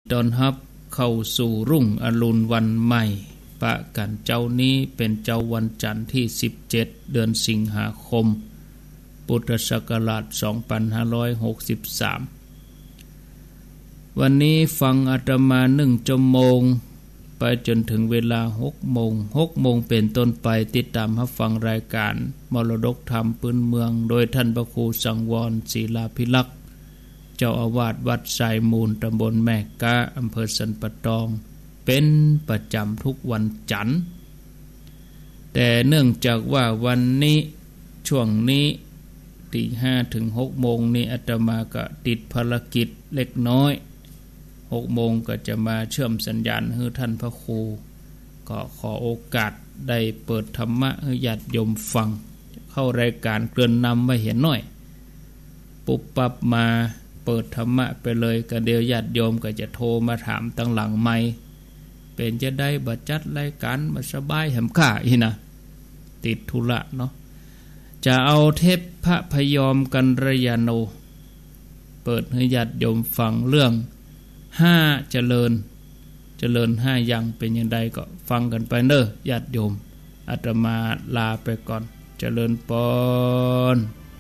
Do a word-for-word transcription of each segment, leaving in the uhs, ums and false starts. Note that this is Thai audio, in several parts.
ตอนรับเข้าสู่รุ่งอรุณวันใหม่ปะกันเจ้านี้เป็นเจ้าวันจันทร์ที่สิบเจ็ดเดือนสิงหาคมพุทธศักราชสองพันห้าร้อยหกสิบสามวันนี้ฟังอาตมาหนึ่งชั่วโมงไปจนถึงเวลาหกโมงหกโมงเป็นต้นไปติดตามรับฟังรายการมรดกธรรมพื้นเมืองโดยท่านพระครูสังวรศิลาภิลักษ์เจ้าอาวาสวัดสายมูลตำบลแม่กะอำเภอสันปะตองเป็นประจำทุกวันจันทร์แต่เนื่องจากว่าวันนี้ช่วงนี้ตีห้าถึงหกโมงนี้อาตมาก็ติดภารกิจเล็กน้อยหกโมงก็จะมาเชื่อมสัญญาณให้ท่านพระครูก็ขอโอกาสได้เปิดธรรมะให้ญาติโยมฟังเข้ารายการเกริ่นนำมาเห็นหน่อยปุ๊บปั๊บมาเปิดธรรมะไปเลยก็เดี๋ยวญาติโยมก็จะโทรมาถามตั้งหลังไมค์เป็นจะได้บัดจัดรายการมาสบายแหมข่าอีนะติดธุระเนาะจะเอาเทพพระพยอมกันระยาโนเปิดให้ญาติโยมฟังเรื่องห้าเจริญเจริญห้าอย่างเป็นอย่างใดก็ฟังกันไปเด้อญาติโยมอาตมาลาไปก่อนเจริญปอน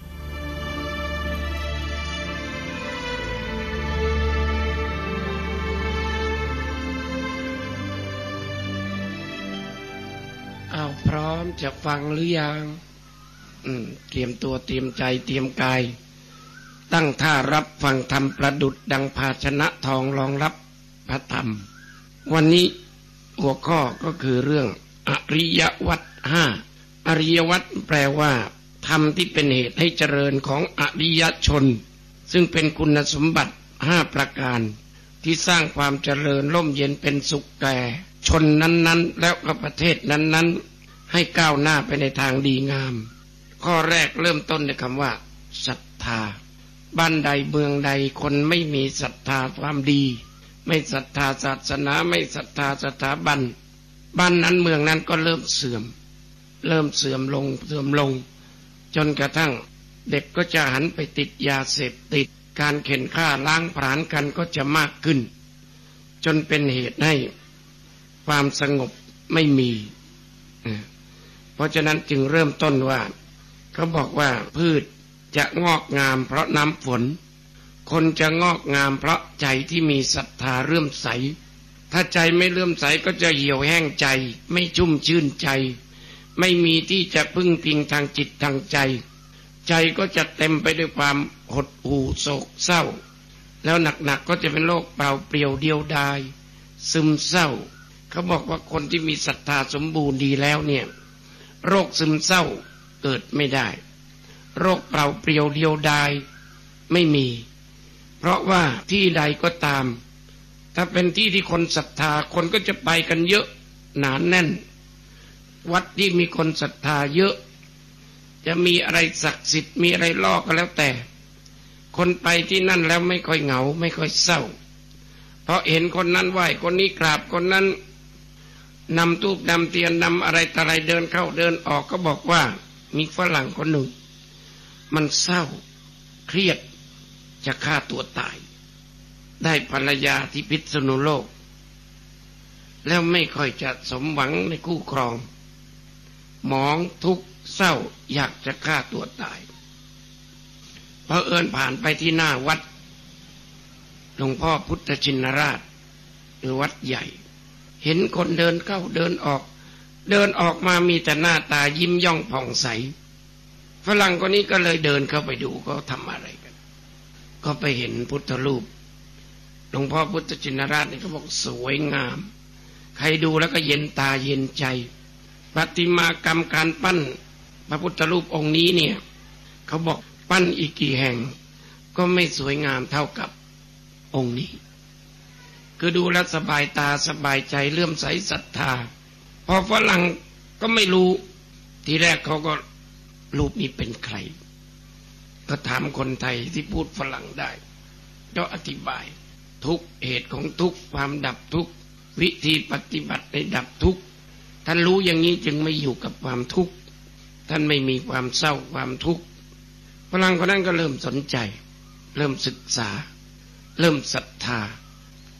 เอาพร้อมจะฟังหรือยังอืมเตรียมตัวเตรียมใจเตรียมกายตั้งท่ารับฟังธรรมประดุจดังภาชนะทองรองรับพระธรรมวันนี้หัวข้อก็คือเรื่องอริยวัตรห้าอริยวัตรแปลว่าธรรมที่เป็นเหตุให้เจริญของอริยชนซึ่งเป็นคุณสมบัติห้าประการที่สร้างความเจริญร่มเย็นเป็นสุขแก่ชนนั้นๆแล้วก็ประเทศนั้นๆให้ก้าวหน้าไปในทางดีงามข้อแรกเริ่มต้นด้วยคำว่าศรัทธาบ้านใดเมืองใดคนไม่มีศรัทธาความดีไม่ศรัทธาศาสนาไม่ศรัทธาสถาบันบ้านนั้นเมืองนั้นก็เริ่มเสื่อมเริ่มเสื่อมลงเสื่อมลงจนกระทั่งเด็กก็จะหันไปติดยาเสพติดการเข็นฆ่าล้างผลาญกันก็จะมากขึ้นจนเป็นเหตุให้ความสงบไม่มีเพราะฉะนั้นจึงเริ่มต้นว่าเขาบอกว่าพืชจะงอกงามเพราะน้ำฝนคนจะงอกงามเพราะใจที่มีศรัทธาเลื่อมใสถ้าใจไม่เลื่อมใสก็จะเหี่ยวแห้งใจไม่ชุ่มชื่นใจไม่มีที่จะพึ่งพิงทางจิตทางใจใจก็จะเต็มไปด้วยความหดหู่โศกเศร้าแล้วหนักๆก็จะเป็นโรคเปล่าเปลี่ยวเดียวดายซึมเศร้าเขาบอกว่าคนที่มีศรัทธาสมบูรณ์ดีแล้วเนี่ยโรคซึมเศร้าเกิดไม่ได้โรคเปล่าเปลี่ยวเดียวดายไม่มีเพราะว่าที่ใดก็ตามถ้าเป็นที่ที่คนศรัทธาคนก็จะไปกันเยอะหนาแน่นวัดที่มีคนศรัทธาเยอะจะมีอะไรศักดิ์สิทธิ์มีอะไรล่อก็แล้วแต่คนไปที่นั่นแล้วไม่ค่อยเหงาไม่ค่อยเศร้าเพราะเห็นคนนั้นไหว้คนนี้กราบคนนั้นนำธูปนำเทียนนำอะไรต่ออะไรเดินเข้าเดินออกก็บอกว่ามีฝรั่งคนหนึ่งมันเศร้าเครียดจะฆ่าตัวตายได้ภรรยาที่พิษณุโลกแล้วไม่ค่อยจะสมหวังในคู่ครองหมองทุกข์เศร้าอยากจะฆ่าตัวตายพอเอิญผ่านไปที่หน้าวัดหลวงพ่อพุทธชินราชหรือวัดใหญ่เห็นคนเดินเข้าเดินออกเดินออกมามีแต่หน้าตายิ้มย่องผ่องใสฝรั่งคนนี้ก็เลยเดินเข้าไปดูเขาทำอะไรกันก็ไปเห็นพุทธรูปหลวงพ่อพุทธชินราชนี่เขาบอกสวยงามใครดูแล้วก็เย็นตาเย็นใจประติมากรรมการปั้นพระพุทธรูปองค์นี้เนี่ยเขาบอกปั้นอีกกี่แห่งก็ไม่สวยงามเท่ากับองค์นี้คือดูแล้วสบายตาสบายใจเลื่อมใสศรัทธาพอฝรั่งก็ไม่รู้ทีแรกเขาก็รูปนี้เป็นใครก็ถามคนไทยที่พูดฝรั่งได้ก็อธิบายทุกเหตุของทุกความดับทุกวิธีปฏิบัติในดับทุกท่านรู้อย่างนี้จึงไม่อยู่กับความทุกข์ท่านไม่มีความเศร้าความทุกข์ฝรั่งคนนั้นก็เริ่มสนใจเริ่มศึกษาเริ่มศรัทธา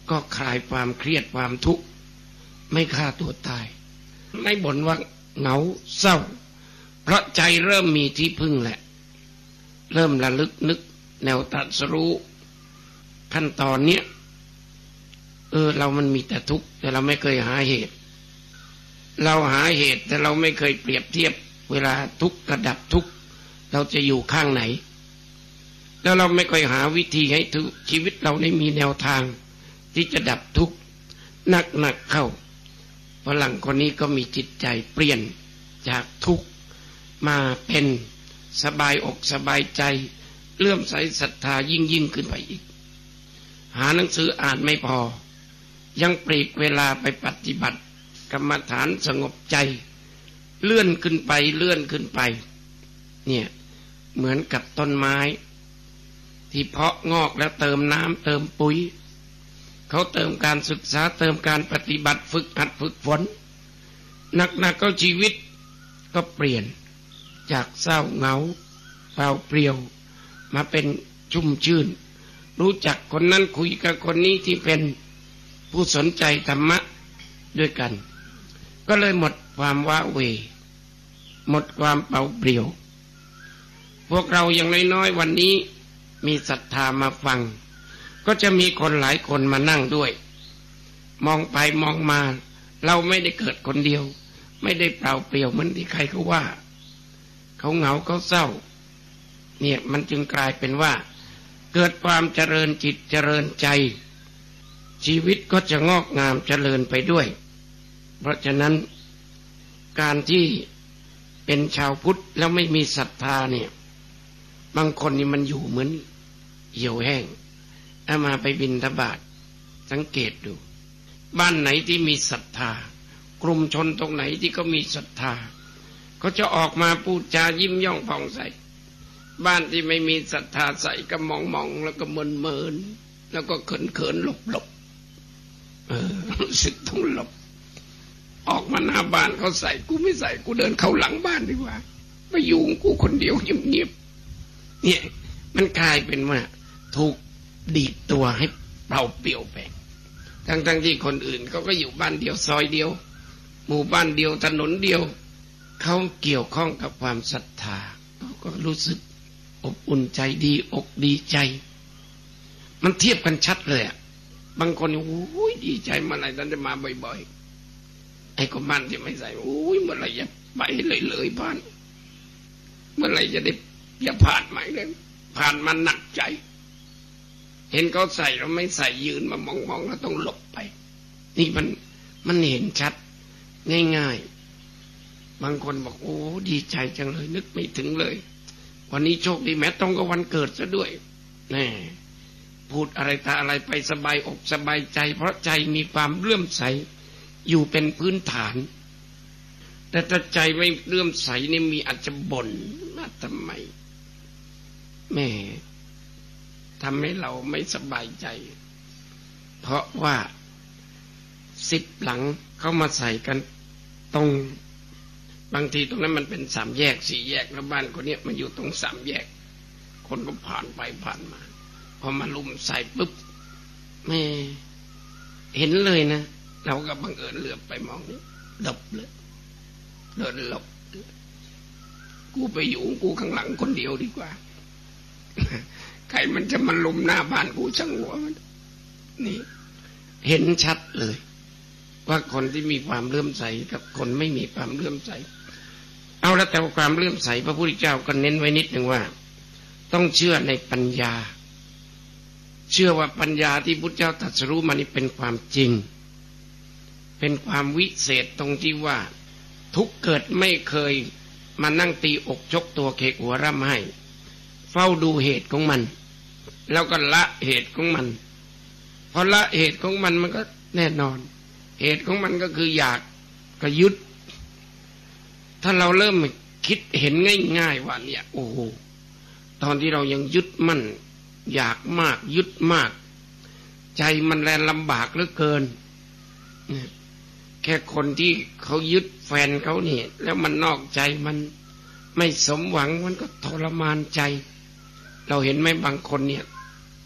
ก็คลายความเครียดความทุกข์ไม่ฆ่าตัวตายไม่บ่นว่าเหงาเศร้าเพราะใจเริ่มมีที่พึ่งแหละเริ่มระลึกนึกแนวตรัสรู้ขั้นตอนเนี้ยเออเรามันมีแต่ทุกข์แต่เราไม่เคยหาเหตุเราหาเหตุแต่เราไม่เคยเปรียบเทียบเวลาทุกข์กระดับทุกข์เราจะอยู่ข้างไหนแล้วเราไม่ค่อยหาวิธีให้ชีวิตเราได้มีแนวทางที่จะดับทุกข์หนักๆเข้าฝรั่งคนนี้ก็มีจิตใจเปลี่ยนจากทุกข์มาเป็นสบายอกสบายใจเลื่อมใสศรัทธายิ่งยิ่งขึ้นไปอีกหาหนังสืออ่านไม่พอยังปลีกเวลาไปปฏิบัติกรรมฐานสงบใจเลื่อนขึ้นไปเลื่อนขึ้นไปเนี่ยเหมือนกับต้นไม้ที่เพาะงอกแล้วเติมน้ำเติมปุ๋ยเขาเติมการศึกษาเติมการปฏิบัติฝึกหัดฝึกฝนหนักๆก็ชีวิตก็เปลี่ยนจากเศร้าเหงาเปล่าเปลี่ยวมาเป็นชุ่มชื่นรู้จักคนนั้นคุยกับคนนี้ที่เป็นผู้สนใจธรรมะด้วยกันก็เลยหมดความว้าเหวหมดความเปล่าเปลี่ยวพวกเราอย่างน้อยๆวันนี้มีศรัทธามาฟังก็จะมีคนหลายคนมานั่งด้วยมองไปมองมาเราไม่ได้เกิดคนเดียวไม่ได้เปล่าเปลี่ยวเหมือนที่ใครเขาว่าเขาเหงาเขาเศร้าเนี่ยมันจึงกลายเป็นว่าเกิดความเจริญจิตเจริญใจชีวิตก็จะงอกงามเจริญไปด้วยเพราะฉะนั้นการที่เป็นชาวพุทธแล้วไม่มีศรัทธาเนี่ยบางคนนี่มันอยู่เหมือนเหี่ยวแห้งถ้ามาไปบิณฑบาตสังเกตดูบ้านไหนที่มีศรัทธากลุ่มชนตรงไหนที่เขามีศรัทธาก็จะออกมาพูดจายิ้มย่องผ่องใสบ้านที่ไม่มีศรัทธาใส่ก็มองมองแล้วก็เมินเมินแล้วก็เขินเขินหลบหลบเออรู้สึกต้องหลบออกมาหน้าบ้านเขาใส่กูไม่ใส่กูเดินเข้าหลังบ้านดีกว่าไปอยู่กูคนเดียวเงียบๆเนี่ยมันกลายเป็นว่าถูกดีดตัวให้เปล่าเปลี่ยวไปทั้งๆที่คนอื่นเขาก็อยู่บ้านเดียวซอยเดียวหมู่บ้านเดียวถนนเดียวเขาเกี่ยวข้องกับความศรัทธาเขาก็รู้สึกอบอุ่นใจดีอกดีใจมันเทียบกันชัดเลยอ่ะบางคนโอ้ยดีใจเมื่อไหร่ท่านจะมาบ่อยๆไอ้คนบ้านที่ไม่ใส่โอ้ยเมื่อไหร่จะไปเลยเลยบ้านเมื่อไหร่จะได้อย่าผ่านไหมเลยผ่านมันหนักใจเห็นเขาใส่เราไม่ใส่ยืนมามองๆแล้วต้องหลบไปนี่มันมันเห็นชัดง่ายๆบางคนบอกโอ้ดีใจจังเลยนึกไม่ถึงเลยวันนี้โชคดีแม้ตรงกับวันเกิดซะด้วยแน่พูดอะไรตาอะไรไปสบายอกสบายใจเพราะใจมีความเลื่อมใสอยู่เป็นพื้นฐานแต่ถ้าใจไม่เลื่อมใสนี่มีอาจจะบ่นว่าทำไมแม่ทำให้เราไม่สบายใจเพราะว่าสิบหลังเข้ามาใส่กันตรงบางทีตรงนั้นมันเป็นสามแยกสี่แยกแล้วบ้านคนนี้มันอยู่ตรงสามแยกคนก็ผ่านไปผ่านมาพอมาลุมใส่ปุ๊บแม่เห็นเลยนะเราก็บังเอิญเหลือบไปมองนี่ดับเลยเดินหลบกูไปอยู่กูข้างหลังคนเดียวดีกว่าใครมันจะมาลุมหน้าบ้านกูช่างหัวมันนี่เห็นชัดเลยว่าคนที่มีความเลื่อมใสกับคนไม่มีความเลื่อมใสเอาแล้วแต่ความเลื่อมใสพระพุทธเจ้าก็เน้นไว้นิดหนึ่งว่าต้องเชื่อในปัญญาเชื่อว่าปัญญาที่พุทธเจ้าตรัสรู้มานี่เป็นความจริงเป็นความวิเศษตรงที่ว่าทุกเกิดไม่เคยมานั่งตีอกชกตัวเคกหัวร่ำไห้เฝ้าดูเหตุของมันแล้วก็ละเหตุของมันพอละเหตุของมันมันก็แน่นอนเหตุของมันก็คืออยากก็ยึดถ้าเราเริ่มคิดเห็นง่ายๆว่าเนี่ยโอ้โหตอนที่เรายังยึดมั่นอยากมากยึดมากใจมันแลลำบากเหลือเกินแค่คนที่เขายึดแฟนเขาเนี่ยแล้วมันนอกใจมันไม่สมหวังมันก็ทรมานใจเราเห็นไหมบางคนเนี่ย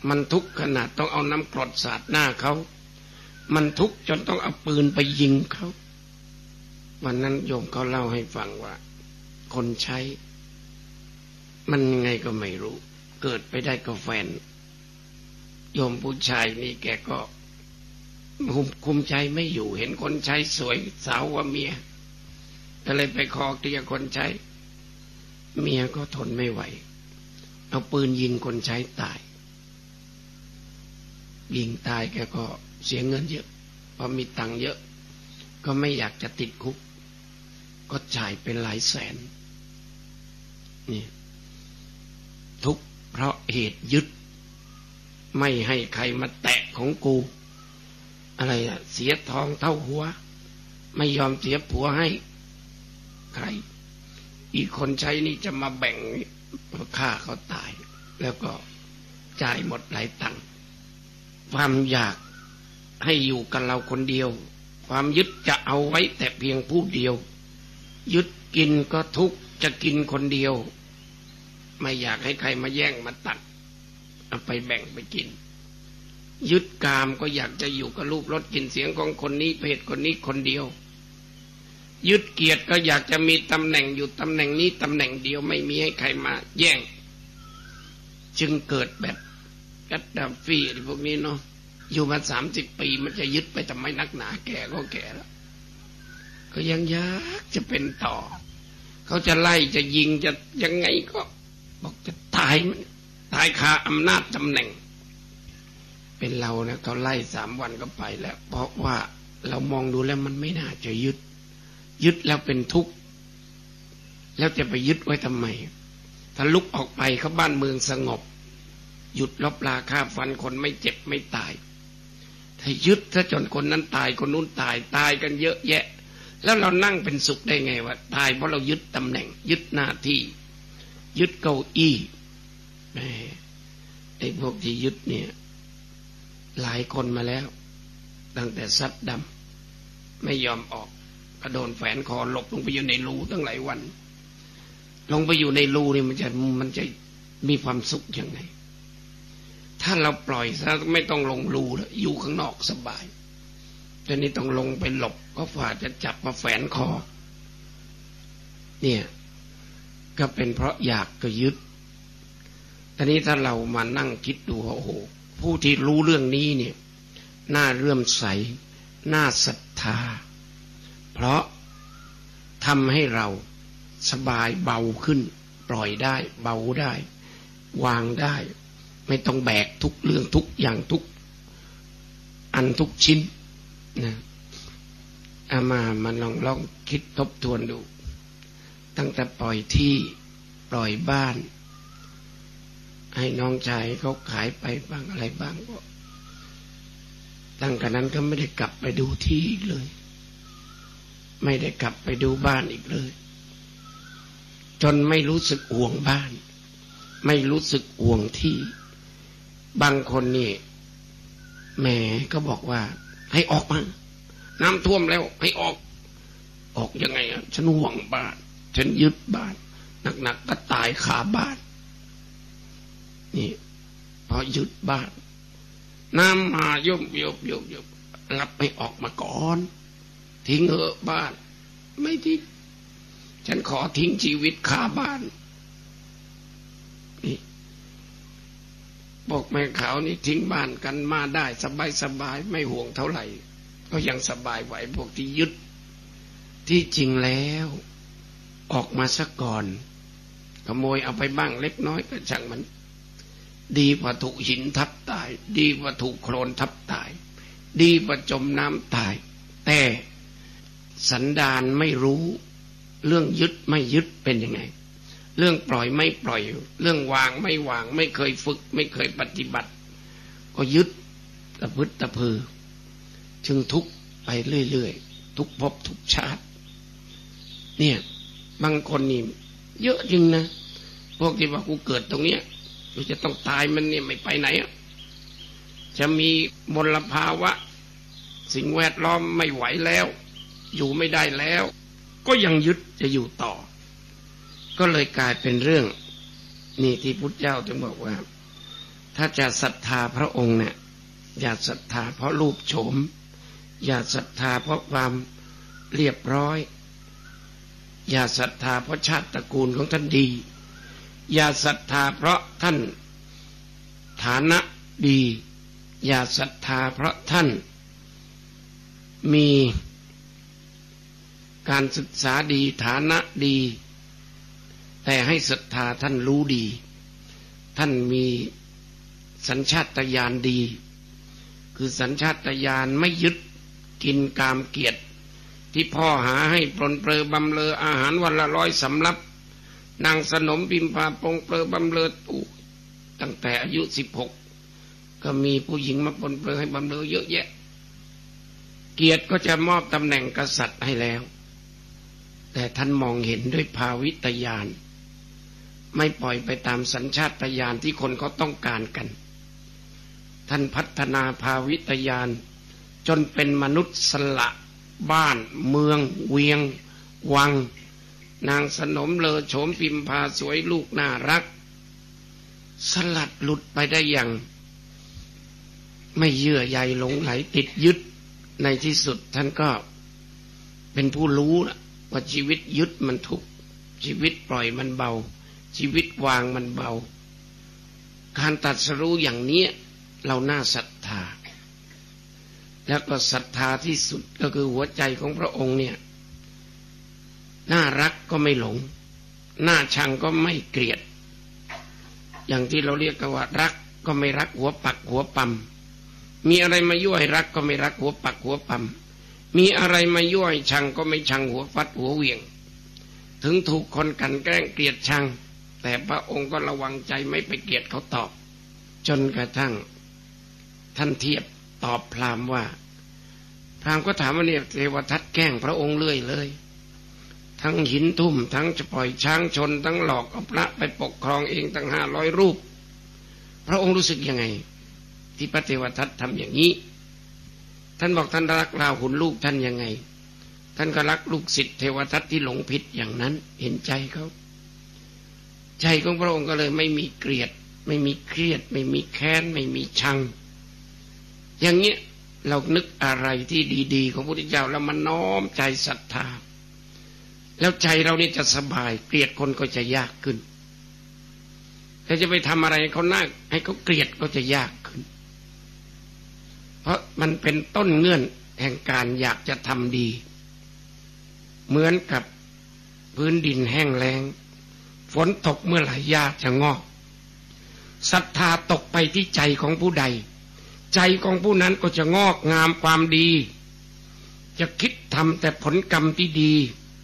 มันทุกข์ขนาดต้องเอาน้ำกรดสาดหน้าเขามันทุกข์จนต้องเอาปืนไปยิงเขาวันนั้นโยมเขาเล่าให้ฟังว่าคนใช้มันยังไงก็ไม่รู้เกิดไปได้กับแฟนโยมผู้ชายนี่แกก็คุมใจไม่อยู่เห็นคนใช้สวยสาวว่าเมียก็เลยไปคอเกลียคนใช้เมียก็ทนไม่ไหวเอาปืนยิงคนใช้ตายยิงตายแกก็เสียเงินเยอะพอมีตังค์เยอะก็ไม่อยากจะติดคุกก็จ่ายเป็นหลายแสนนี่ทุกเพราะเหตุยึดไม่ให้ใครมาแตะของกูอะไรอะเสียทองเท่าหัวไม่ยอมเสียผัวให้ใครอีกคนใช้นี่จะมาแบ่งฆ่าเขาตายแล้วก็จ่ายหมดหลายตังค์ความอยากให้อยู่กับเราคนเดียวความยึดจะเอาไว้แต่เพียงผู้เดียวยึดกินก็ทุกข์จะกินคนเดียวไม่อยากให้ใครมาแย่งมาตัดเอาไปแบ่งไปกินยึดกามก็อยากจะอยู่กับรูปรสกลิ่นเสียงของคนนี้เพศคนนี้คนเดียวยึดเกียรติก็อยากจะมีตำแหน่งอยู่ตำแหน่งนี้ตำแหน่งเดียวไม่มีให้ใครมาแย่งจึงเกิดแบบกัดดาฟีพวกนี้เนาะอยู่มาสามสิบปีมันจะยึดไปทำไมนักหนาแก่ก็แก่แล้วก็ยังอยากจะเป็นต่อเขาจะไล่จะยิงจะยังไงก็บอกจะตายมันตายคาอำนาจตำแหน่งเป็นเรานะเขาไล่สามวันก็ไปแล้วเพราะว่าเรามองดูแล้วมันไม่น่าจะยึดยึดแล้วเป็นทุกข์แล้วจะไปยึดไว้ทำไมถ้าลุกออกไปเขาบ้านเมืองสงบหยุดลบราฆ่าฟันคนไม่เจ็บไม่ตายถ้ายึดถ้าจนคนนั้นตายคนนู้นตายตายกันเยอะแยะแล้วเรานั่งเป็นสุขได้ไงวะตายเพราะเรายึดตำแหน่งยึดหน้าที่ยึดเก้าอี้ไอ้พวกที่ยึดเนี่ยหลายคนมาแล้วตั้งแต่ซัดดำไม่ยอมออกก็โดนแฝงคอหลบลงไปอยู่ในรูตั้งหลายวันลงไปอยู่ในรูนี่มันจะมันจะมีความสุขยังไงถ้าเราปล่อยซะไม่ต้องลงรูแล้วอยู่ข้างนอกสบายแต่นี่ต้องลงไปหลบก็ฝ่าจะจับมาแฝงคอเนี่ยก็เป็นเพราะอยากก็ยึดตอนนี้ถ้าเรามานั่งคิดดูโอ้โหผู้ที่รู้เรื่องนี้เนี่ยน่าเลื่อมใสน่าศรัทธาเพราะทำให้เราสบายเบาขึ้นปล่อยได้เบาได้วางได้ไม่ต้องแบกทุกเรื่องทุกอย่างทุกอันทุกชิ้นนะอามามันลองลองคิดทบทวนดูตั้งแต่ปล่อยที่ปล่อยบ้านให้น้องชายเขาขายไปบ้างอะไรบ้างก็ตั้งแต่นั้นก็ไม่ได้กลับไปดูที่อีกเลยไม่ได้กลับไปดูบ้านอีกเลยจนไม่รู้สึกห่วงบ้านไม่รู้สึกห่วงที่บางคนนี่แม่ก็บอกว่าให้ออกมาน้ำท่วมแล้วให้ออกออกยังไงอ่ะฉันห่วงบ้านฉันยึดบ้านหนักๆก็ตายคาบ้านนี่พอยึดบ้านน้ำมาย่มยบยบยบรับให้ออกมาก่อนทิ้งเหอะบ้านไม่ทิ้งฉันขอทิ้งชีวิตคาบ้านนี่บอกแม่ขาวนี่ทิ้งบ้านกันมาได้สบายสบายไม่ห่วงเท่าไหร่ก็ยังสบายไหวพวกที่ยึดที่จริงแล้วออกมาซะก่อนขโมยเอาไปบ้างเล็กน้อยก็ช่างมันดีกว่าถูกหินทับตายดีกว่าถูกโคลนทับตายดีกว่าจมน้ำตายแต่สันดานไม่รู้เรื่องยึดไม่ยึดเป็นยังไงเรื่องปล่อยไม่ปล่อยเรื่องวางไม่วางไม่เคยฝึกไม่เคยปฏิบัติก็ยึดตะพึดตะพือจึงทุกข์ไปเรื่อยๆทุกภพทุกชาติเนี่ยบางคนนี่เยอะจริงนะพวกที่ว่ากูเกิดตรงเนี้ยกูจะต้องตายมันเนี่ยไม่ไปไหนอ่ะจะมีมลภาวะสิ่งแวดล้อมไม่ไหวแล้วอยู่ไม่ได้แล้วก็ยังยึดจะอยู่ต่อก็เลยกลายเป็นเรื่องนี่ที่พุทธเจ้าจึงบอกว่าถ้าจะศรัทธาพระองค์เนี่ยอย่าศรัทธาเพราะรูปโฉมอย่าศรัทธาเพราะความเรียบร้อยอย่าศรัทธาเพราะชาติตระกูลของท่านดีอย่าศรัทธาเพราะท่านฐานะดีอย่าศรัทธาเพราะท่านมีการศึกษาดีฐานะดีแต่ให้ศรัทธาท่านรู้ดีท่านมีสัญชาตญาณดีคือสัญชาตญาณไม่ยึดกินกามเกียรติที่พ่อหาให้ปรนเปรอบำเรออาหารวันละร้อยสำรับนางสนมพิมพาปงเปรอบำเรอตู่ตั้งแต่อายุสิบหกก็มีผู้หญิงมาปรนเปรอให้บำเรอเยอะแยะเกียรติก็จะมอบตำแหน่งกษัตริย์ให้แล้วแต่ท่านมองเห็นด้วยภาวิตญาณไม่ปล่อยไปตามสัญชาตญาณที่คนเขาต้องการกันท่านพัฒนาภาวิตญาณจนเป็นมนุษย์สละบ้านเมืองเวียงวังนางสนมเลอโฉมพิมพาสวยลูกน่ารักสลัดหลุดไปได้อย่างไม่เยื่อใยหลงไหลติดยึดในที่สุดท่านก็เป็นผู้รู้ว่าชีวิตยึดมันทุกข์ชีวิตปล่อยมันเบาชีวิตวางมันเบาการตรัสรู้อย่างนี้เราน่าศรัทธาแล้วก็ศรัทธาที่สุดก็คือหัวใจของพระองค์เนี่ยน่ารักก็ไม่หลงน่าชังก็ไม่เกลียดอย่างที่เราเรียกกันว่ารักก็ไม่รักหัวปักหัวปั๊มมีอะไรมายั่วให้รักก็ไม่รักหัวปักหัวปั๊มมีอะไรมายั่วให้ชังก็ไม่ชังหัวฟัดหัวเหวี่ยงถึงถูกคนกันแกล้งเกลียดชังแต่พระองค์ก็ระวังใจไม่ไปเกลียดเขาตอบจนกระทั่งท่านเทียบตอบพราหมณ์ว่าพราหมณ์ก็ถามว่าเนี่ยเทวทัตแกล้งพระองค์เรื่อยเลยทั้งหินทุ่มทั้งจะปล่อยช้างชนทั้งหลอกเอาพระไปปกครองเองตั้งห้าร้อยรูปพระองค์รู้สึกยังไงที่พระเทวทัตทำอย่างนี้ท่านบอกท่านรักราหุลลูกท่านยังไงท่านก็รักลูกศิษย์เทวทัตที่หลงผิดอย่างนั้นเห็นใจเขาใจของพระองค์ก็เลยไม่มีเกลียดไม่มีเครียดไม่มีแค้นไม่มีชังอย่างเงี้ยเรานึกอะไรที่ดีๆของพระพุทธเจ้าแล้วมันน้อมใจศรัทธาแล้วใจเรานี่จะสบายเกลียดคนก็จะยากขึ้นถ้าจะไปทำอะไรเขาหน้าให้เขาเกลียดก็จะยากขึ้นเพราะมันเป็นต้นเงื่อนแห่งการอยากจะทำดีเหมือนกับพื้นดินแห้งแล้งฝนตกเมื่อไหร่หญ้าจะงอกศรัทธาตกไปที่ใจของผู้ใดใจของผู้นั้นก็จะงอกงามความดีจะคิดทำแต่ผลกรรมที่ดี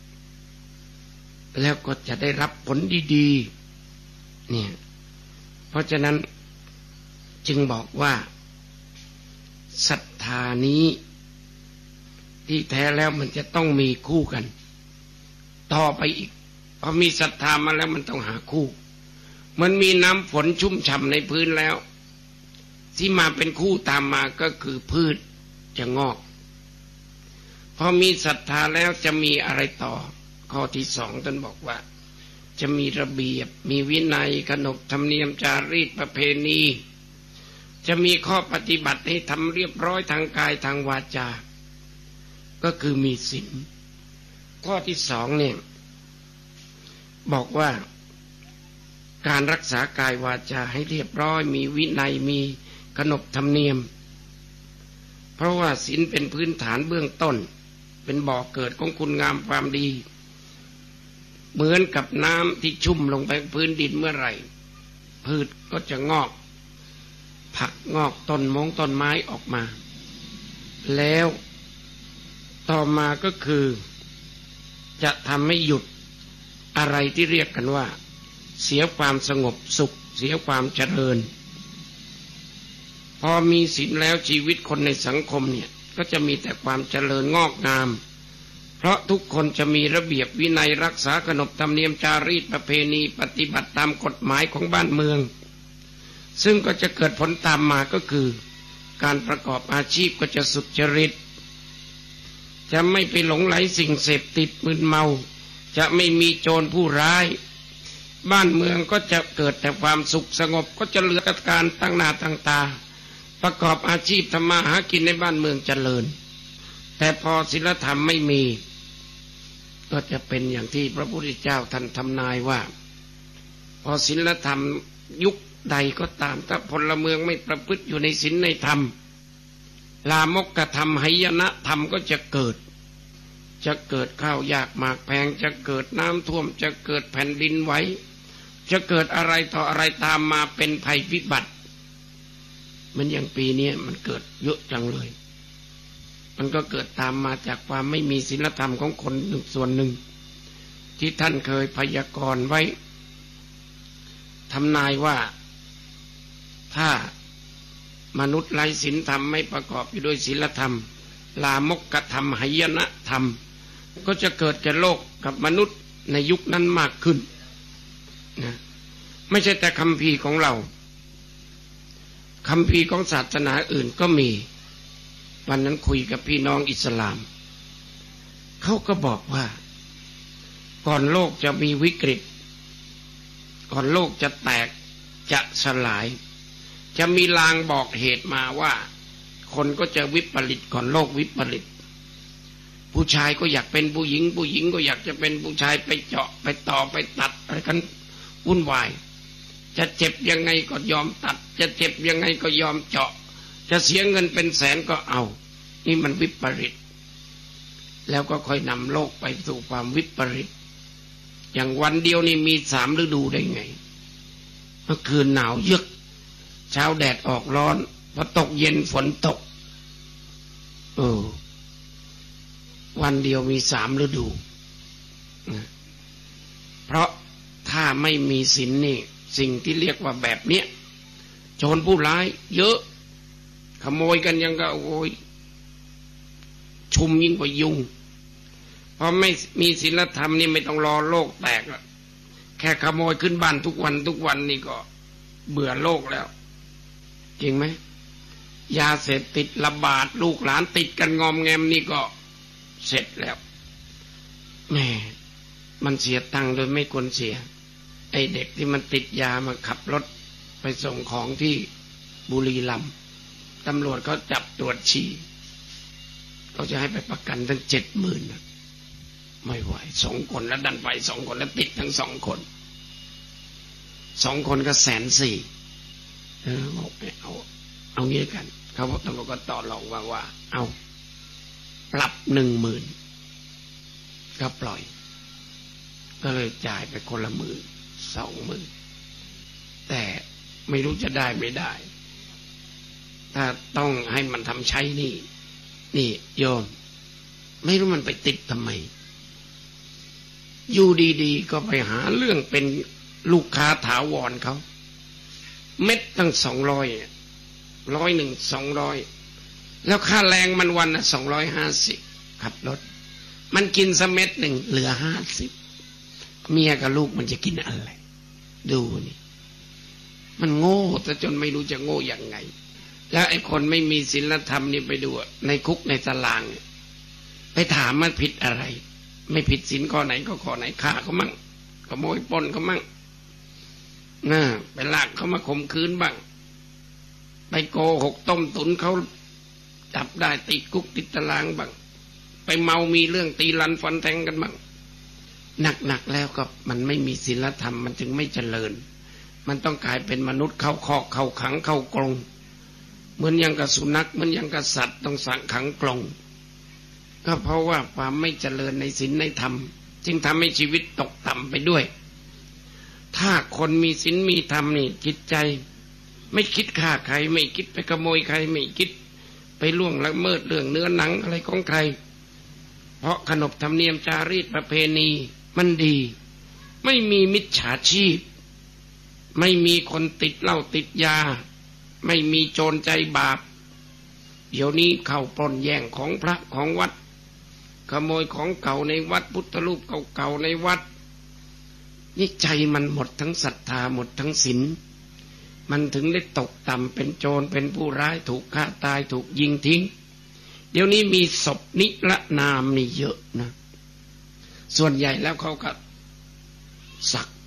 แล้วก็จะได้รับผลดีๆเนี่ยเพราะฉะนั้นจึงบอกว่าศรัทธานี้ที่แท้แล้วมันจะต้องมีคู่กันต่อไปอีกพอมีศรัทธามาแล้วมันต้องหาคู่มันมีน้ำฝนชุ่มฉ่ำในพื้นแล้วที่มาเป็นคู่ตามมาก็คือพืชจะงอกพอมีศรัทธาแล้วจะมีอะไรต่อข้อที่สองท่านบอกว่าจะมีระเบียบมีวินัยขนบธรรมเนียมจารีตประเพณีจะมีข้อปฏิบัติให้ทำเรียบร้อยทางกายทางวาจาก็คือมีศีลข้อที่สองเนี่ยบอกว่าการรักษากายวาจาให้เรียบร้อยมีวินัยมีขนบธรรมเนียมเพราะว่าศีลเป็นพื้นฐานเบื้องต้นเป็นบ่อเกิดของคุณงามความดีเหมือนกับน้ำที่ชุ่มลงไปพื้นดินเมื่อไหร่พืชก็จะงอกผักงอกต้นมงต้นไม้ออกมาแล้วต่อมาก็คือจะทำให้หยุดอะไรที่เรียกกันว่าเสียความสงบสุขเสียความเจริญพอมีศีลแล้วชีวิตคนในสังคมเนี่ยก็จะมีแต่ความเจริญงอกงามเพราะทุกคนจะมีระเบียบวินัยรักษาขนบธรรมเนียมจารีตประเพณีปฏิบัติตามกฎหมายของบ้านเมืองซึ่งก็จะเกิดผลตามมาก็คือการประกอบอาชีพก็จะสุจริตจะไม่ไปหลงไหลสิ่งเสพติดมึนเมาจะไม่มีโจรผู้ร้ายบ้านเมืองก็จะเกิดแต่ความสุขสงบก็จะเหลือการตั้งหน้าตั้งตาประกอบอาชีพทำมาหากินในบ้านเมืองเจริญแต่พอศีลธรรมไม่มีก็จะเป็นอย่างที่พระพุทธเจ้าท่านทำนายว่าพอศีลธรรมยุคใดก็ตามถ้าพลเมืองไม่ประพฤติอยู่ในศีลในธรรมลามกธรรมไหยนะธรรมก็จะเกิดจะเกิดข้าวยากหมากแพงจะเกิดน้ำท่วมจะเกิดแผ่นดินไหวจะเกิดอะไรต่ออะไรตามมาเป็นภัยพิบัติมันอย่างปีนี้มันเกิดเยอะจังเลยมันก็เกิดตามมาจากความไม่มีศีลธรรมของคนหนึ่งส่วนหนึ่งที่ท่านเคยพยากรณ์ไว้ทำนายว่าถ้ามนุษย์ไร้ศีลธรรมไม่ประกอบอยู่ด้วยศีลธรรมลามกธรรมไหยนะธรรมก็จะเกิดแก่โลกกับมนุษย์ในยุคนั้นมากขึ้นนะไม่ใช่แต่คัมภีร์ของเราคัมภีร์ของศาสนาอื่นก็มีวันนั้นคุยกับพี่น้องอิสลามเขาก็บอกว่าก่อนโลกจะมีวิกฤตก่อนโลกจะแตกจะสลายจะมีลางบอกเหตุมาว่าคนก็จะวิปริตก่อนโลกวิปริตผู้ชายก็อยากเป็นผู้หญิงผู้หญิงก็อยากจะเป็นผู้ชายไปเจาะไปต่อไปตัดอะไรกันวุ่นวายจะเจ็บยังไงก็ยอมตัดจะเจ็บยังไงก็ยอมเจาะจะเสียเงินเป็นแสนก็เอานี่มันวิปริตแล้วก็ค่อยนำโลกไปสู่ความวิปริตอย่างวันเดียวนี่มีสามฤดูได้ไงเมื่อคืนหนาวเยือกเช้าแดดออกร้อนพอตกเย็นฝนตกเออวันเดียวมีสามฤดูนะเพราะถ้าไม่มีศีลนี่สิ่งที่เรียกว่าแบบเนี้ยโจรผู้ร้ายเยอะขโมยกันยังก็โอ้ยชุมยิ่งกว่ายุงเพราะไม่มีศีลธรรมนี่ไม่ต้องรอโลกแตกละแค่ขโมยขึ้นบ้านทุกวันทุกวันนี่ก็เบื่อโลกแล้วจริงไหมยาเสพติดระบาดลูกหลานติดกันงอมแงมนี่ก็เสร็จแล้วแม่มันเสียตังค์โดยไม่ควรเสียไอเด็กที่มันติดยามาขับรถไปส่งของที่บุรีรัมย์ตำรวจเขาจับตรวจฉี่เขาจะให้ไปประกันตั้งเจ็ดหมื่นไม่ไหวสองคนแล้วดันไปสองคนแล้วติดทั้งสองคนสองคนก็แสนสี่เออบอกไม่เอาเอางี้กันเขาบอกตำรวจก็ต่อรองว่าว่าเอาปรับหนึ่งหมื่นก็ปล่อยก็เลยจ่ายไปคนละหมื่นสองหมื่นแต่ไม่รู้จะได้ไม่ได้ถ้าต้องให้มันทำใช้นี่นี่โยมไม่รู้มันไปติดทำไมอยู่ดีๆก็ไปหาเรื่องเป็นลูกค้าถาวรเขาเม็ดตั้งสองร้อยร้อยหนึ่งสองร้อยแล้วค่าแรงมันวันละสองร้อยห้าสิบขับรถมันกินสเม็ดหนึ่งเหลือห้าสิบเมียกับลูกมันจะกินอะไรดูนี่มันโง่แต่จนไม่รู้จะโง่อย่างไงแล้วไอ้คนไม่มีศีลธรรมนี่ไปดูในคุกในตารางไปถามมันผิดอะไรไม่ผิดศีลข้อไหนก็ข้อไหนฆ่าเขามั่งขโมยปล้นเขามั่งน่ะไปลากเขามาข่มขืนบ้างไปโกหกต้มตุนเขาจับได้ติดคุกติดตารางบ้างไปเมามีเรื่องตีลันฟันแทงกันบ้างหนักๆแล้วก็มันไม่มีศีลธรรมมันจึงไม่เจริญมันต้องกลายเป็นมนุษย์เข้าคอกเข้าขังเข้ากรงเหมือนอย่างกับสุนัขเหมือนอย่างกับสัตว์ต้องสั่งขังกรงก็เพราะว่าความไม่เจริญในศีลในธรรมจึงทำให้ชีวิตตกต่ำไปด้วยถ้าคนมีศีลมีธรรมนี่จิตใจไม่คิดฆ่าใครไม่คิดไปขโมยใครไม่คิดไปล่วงละเมิดเรื่องเนื้อหนังอะไรของใครเพราะขนบธรรมเนียมจารีตประเพณีมันดีไม่มีมิจฉาชีพไม่มีคนติดเหล้าติดยาไม่มีโจรใจบาปเดี๋ยวนี้เข้าปล้นแย่งของพระของวัดขโมยของเก่าในวัดพุทธรูปเก่าๆในวัดนี่ใจมันหมดทั้งศรัทธาหมดทั้งศีลมันถึงได้ตกต่ำเป็นโจรเป็นผู้ร้ายถูกฆ่าตายถูกยิงทิ้งเดี๋ยวนี้มีศพนิรนามนี่เยอะนะส่วนใหญ่แล้วเขาก็สัก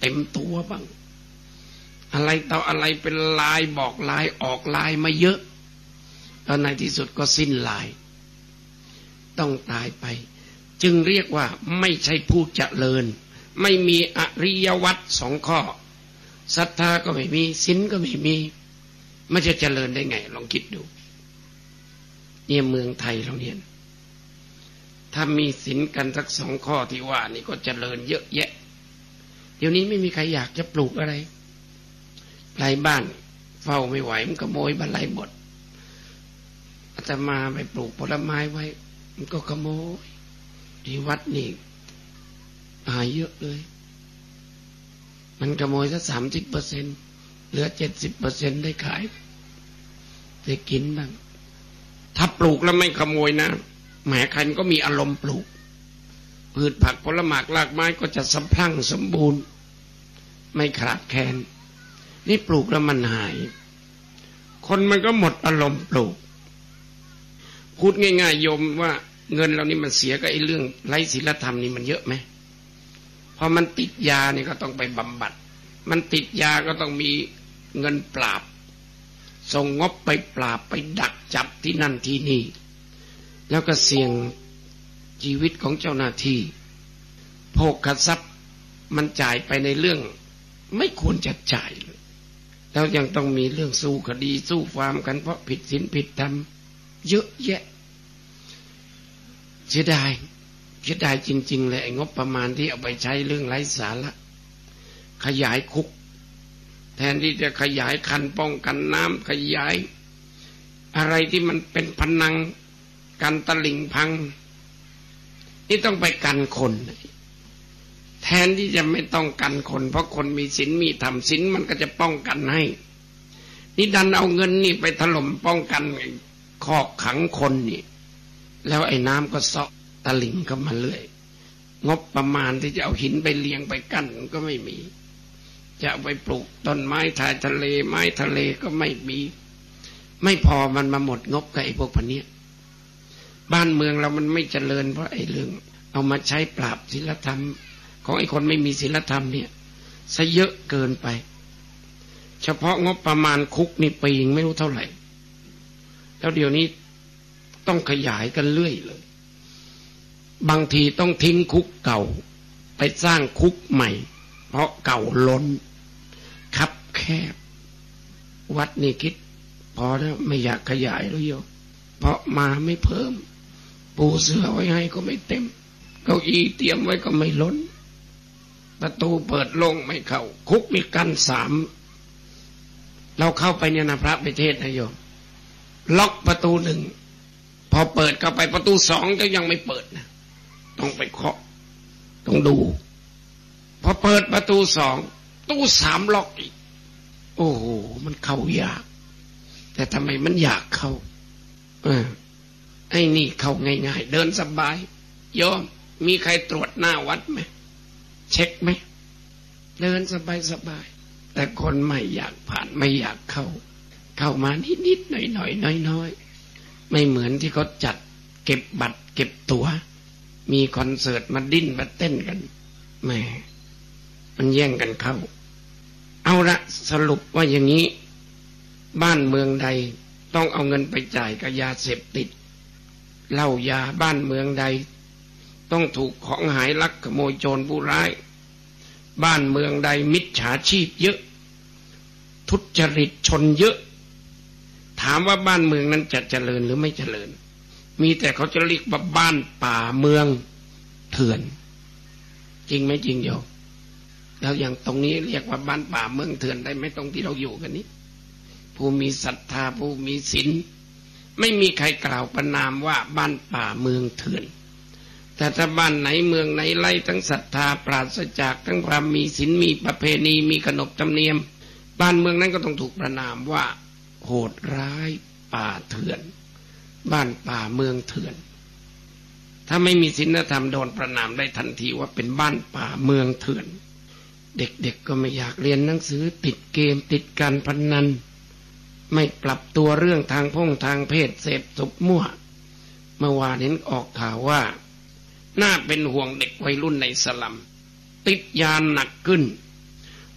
เต็มตัวบ้างอะไรต่ออะไรเป็นลายบอกลายออกลายมาเยอะแล้วในที่สุดก็สิ้นลายต้องตายไปจึงเรียกว่าไม่ใช่ผู้เจริญไม่มีอริยวัตรสองข้อศรัทธาก็ไม่มีศีลก็ไม่มีมันจะเจริญได้ไงลองคิดดูเนี่ยเมืองไทยเราเนี่ยถ้ามีศีลกันสักสองข้อที่ว่านี่ก็เจริญเยอะแยะเดี๋ยวนี้ไม่มีใครอยากจะปลูกอะไรไร้บ้านเฝ้าไม่ไหวมันขโมยบันไลบดอาตมาไปปลูกผลไม้ไว้มันก็ขโมยที่วัดนี่หายเยอะเลยมันขโมยสักสามสิบเปอร์เซ็นต์เหลือเจ็ดสิบเปอร์เซ็นต์ได้ขายได้กินบ้างถ้าปลูกแล้วไม่ขโมยนะแหมใครก็มีอารมณ์ปลูกพืชผักผลไม้รากไม้ก็จะสะพรั่งสมบูรณ์ไม่ขาดแคลนนี่ปลูกแล้วมันหายคนมันก็หมดอารมณ์ปลูกพูดง่ายๆโยมว่าเงินเรานี่มันเสียกับไอ้เรื่องไร้ศีลธรรมนี่มันเยอะไหมพอมันติดยานี่ก็ต้องไปบำบัดมันติดยาก็ต้องมีเงินปราบส่งงบไปปราบไปดักจับที่นั่นที่นี่แล้วก็เสี่ยงชีวิตของเจ้าหน้าที่โภคทรัพย์มันจ่ายไปในเรื่องไม่ควรจะจ่ายเลยแล้วยังต้องมีเรื่องสู้คดีสู้ความกันเพราะผิดศีลผิดธรรมเยอะแยะเสียดายเสียดายจริงๆเลยไอ้งบประมาณที่เอาไปใช้เรื่องไร้สาระขยายคุกแทนที่จะขยายคันป้องกันน้ำขยายอะไรที่มันเป็นพนังกันตลิ่งพังนี่ต้องไปกันคนแทนที่จะไม่ต้องกันคนเพราะคนมีศีลมีธรรมศีลมันก็จะป้องกันให้นี่ดันเอาเงินนี่ไปถล่มป้องกันคอกขังคนนี่แล้วไอ้น้ำก็เซาะตะลิ่งเข้ามาเรื่อยงบประมาณที่จะเอาหินไปเลียงไปกั้นก็ไม่มีจะเอาไปปลูกต้นไม้ชายทะเลไม้ทะเลก็ไม่มีไม่พอมันมาหมดงบกับไอ้พวกพันนี้บ้านเมืองเรามันไม่เจริญเพราะไอ้เรื่องเอามาใช้ปราบศีลธรรมของไอ้คนไม่มีศีลธรรมเนี่ยซะเยอะเกินไปเฉพาะงบประมาณคุกนี่ปีนึงไม่รู้เท่าไหร่แล้วเดี๋ยวนี้ต้องขยายกันเรื่อยเลยบางทีต้องทิ้งคุกเก่าไปสร้างคุกใหม่เพราะเก่าล้นคับแคบวัดนี่คิดพอแล้วไม่อยากขยายแล้วโยมเพราะมาไม่เพิ่มปูเสือไว้ให้ก็ไม่เต็มเก้าอี้เตรียมไว้ก็ไม่ล้นประตูเปิดโล่งไม่เข้าคุกมีกันสามเราเข้าไปเนี่ยนะพระไปเทศนะโยมล็อกประตูหนึ่งพอเปิดเข้าไปประตูสองก็ยังไม่เปิดนะต้องไปเคาะต้องดูพอเปิดประตูสองตู้สามล็อกอีกโอ้โหมันเข้ายากแต่ทำไมมันอยากเข้าเออไอ้นี่เข้าง่ายๆเดินสบายโยมมีใครตรวจหน้าวัดไหมเช็คไหมเดินสบายสบายแต่คนไม่อยากผ่านไม่อยากเข้าเข้ามานิดๆหน่อยๆน้อยๆไม่เหมือนที่เขาจัดเก็บบัตรเก็บตั๋วมีคอนเสิร์ตมาดิ้นมาเต้นกันแหมมันแย่งกันเข้าเอาละสรุปว่าอย่างนี้บ้านเมืองใดต้องเอาเงินไปจ่ายกับยาเสพติดเหล้ายาบ้านเมืองใดต้องถูกของหายลักขโมยโจรผู้ร้ายบ้านเมืองใดมิจฉาชีพเยอะทุจริตชนเยอะถามว่าบ้านเมืองนั้นจะเจริญหรือไม่เจริญมีแต่เขาจะเรียกว่าบ้านป่าเมืองเถื่อนจริงไหมจริงโยมแล้วอย่างตรงนี้เรียกว่าบ้านป่าเมืองเถื่อนได้ไหมตรงที่เราอยู่กันนี้ผู้มีศรัทธาผู้มีศีลไม่มีใครกล่าวประนามว่าบ้านป่าเมืองเถื่อนแต่ถ้าบ้านไหนเมืองไหนไล่ทั้งศรัทธาปราศจากทั้งความมีศีลมีประเพณีมีขนบธรรมเนียมบ้านเมืองนั้นก็ต้องถูกประนามว่าโหดร้ายป่าเถื่อนบ้านป่าเมืองเถื่อนถ้าไม่มีศีลธรรมโดนประนามได้ทันทีว่าเป็นบ้านป่าเมืองเถื่อนเด็กๆก็ไม่อยากเรียนหนังสือติดเกมติดการพนันไม่ปรับตัวเรื่องทางพ่งทางเพศเสพสุบมั่วเมื่อวานเห็นออกข่าวว่าน่าเป็นห่วงเด็กวัยรุ่นในสลัมติดยาหนักขึ้น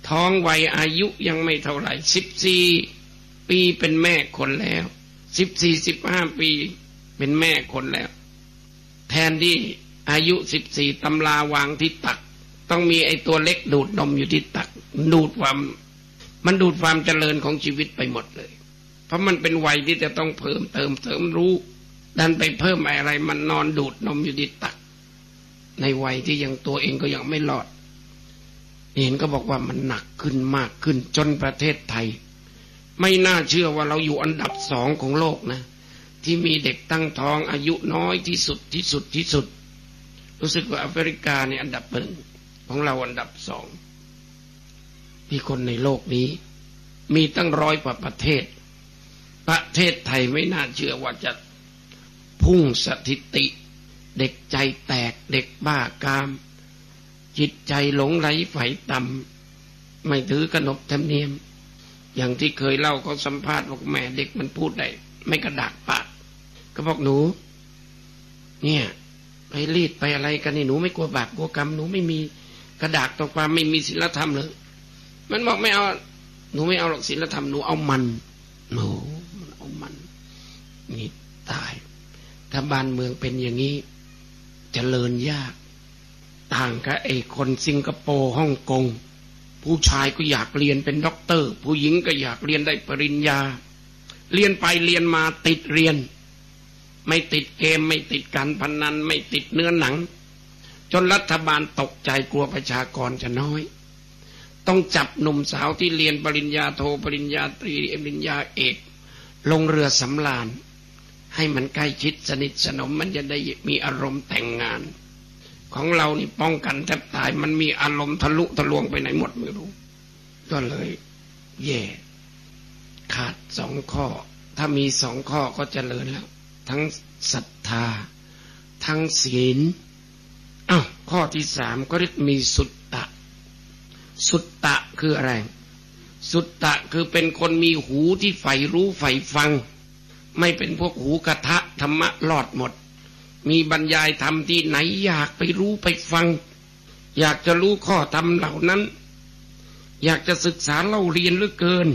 ท้องวัยอายุยังไม่เท่าไหร่สิบสี่ปีเป็นแม่คนแล้วสิบสี่สิบห้าปีเป็นแม่คนแล้วแทนที่อายุสิบสี่ตำราวางที่ตักต้องมีไอ้ตัวเล็กดูดนมอยู่ที่ตักดูดความมันดูดความเจริญของชีวิตไปหมดเลยเพราะมันเป็นวัยที่จะต้องเพิ่มเติมเสริมรู้ดันไปเพิ่มอะไรมันนอนดูดนมอยู่ที่ตักในวัยที่ยังตัวเองก็ยังไม่รอดเห็นก็บอกว่ามันหนักขึ้นมากขึ้นจนประเทศไทยไม่น่าเชื่อว่าเราอยู่อันดับสองของโลกนะที่มีเด็กตั้งท้องอายุน้อยที่สุดที่สุดที่สุดรู้สึกว่าแอฟริกาเนี่ยอันดับหนึ่งของเราอันดับสองที่คนในโลกนี้มีตั้งร้อยกว่าประเทศประเทศไทยไม่น่าเชื่อว่าจะพุ่งสถิติเด็กใจแตกเด็กบ้ากามจิตใจหลงไหลไฝต่ำไม่ถือขนบธรรมเนียมอย่างที่เคยเล่าก็สัมภาษณ์บอกแม่เด็กมันพูดได้ไม่กระดากปากก็บอกหนูเนี่ยไปรีดไปอะไรกันนี่หนูไม่กลัวบาปกลัวกรรมหนูไม่มีกระดากต่อความไม่มีศีลธรรมเลยมันบอกไม่เอาหนูไม่เอาหรอกศีลธรรมหนูเอามันหนูมันเอามันนี่ตายถ้าบ้านเมืองเป็นอย่างนี้เจริญยากต่างกับไอ้คนสิงคโปร์ฮ่องกงผู้ชายก็อยากเรียนเป็นด็อกเตอร์ผู้หญิงก็อยากเรียนได้ปริญญาเรียนไปเรียนมาติดเรียนไม่ติดเกมไม่ติดการพนันไม่ติดเนื้อหนังจนรัฐบาลตกใจกลัวประชากรจะน้อยต้องจับหนุ่มสาวที่เรียนปริญญาโทปริญญาตรีปริญญาเอกลงเรือสำราญให้มันใกล้ชิดสนิทสนมมันจะได้มีอารมณ์แต่งงานของเรานี่ป้องกันแทบตายมันมีอารมณ์ทะลุทะลวงไปไหนหมดไม่รู้ก็เลยแย่ขาดสองข้อถ้ามีสองข้อก็เจริญแล้วทั้งศรัทธาทั้งศีลอ้าวข้อที่สามก็เรียกมีสุตตะสุตตะคืออะไรสุตตะคือเป็นคนมีหูที่ใฝ่รู้ใฝ่ฟังไม่เป็นพวกหูกระทะธรรมะหลอดหมดมีบรรยายธรรมที่ไหนอยากไปรู้ไปฟังอยากจะรู้ข้อธรรมเหล่านั้นอยากจะศึกษาเล่าเรียนเหลือเกิน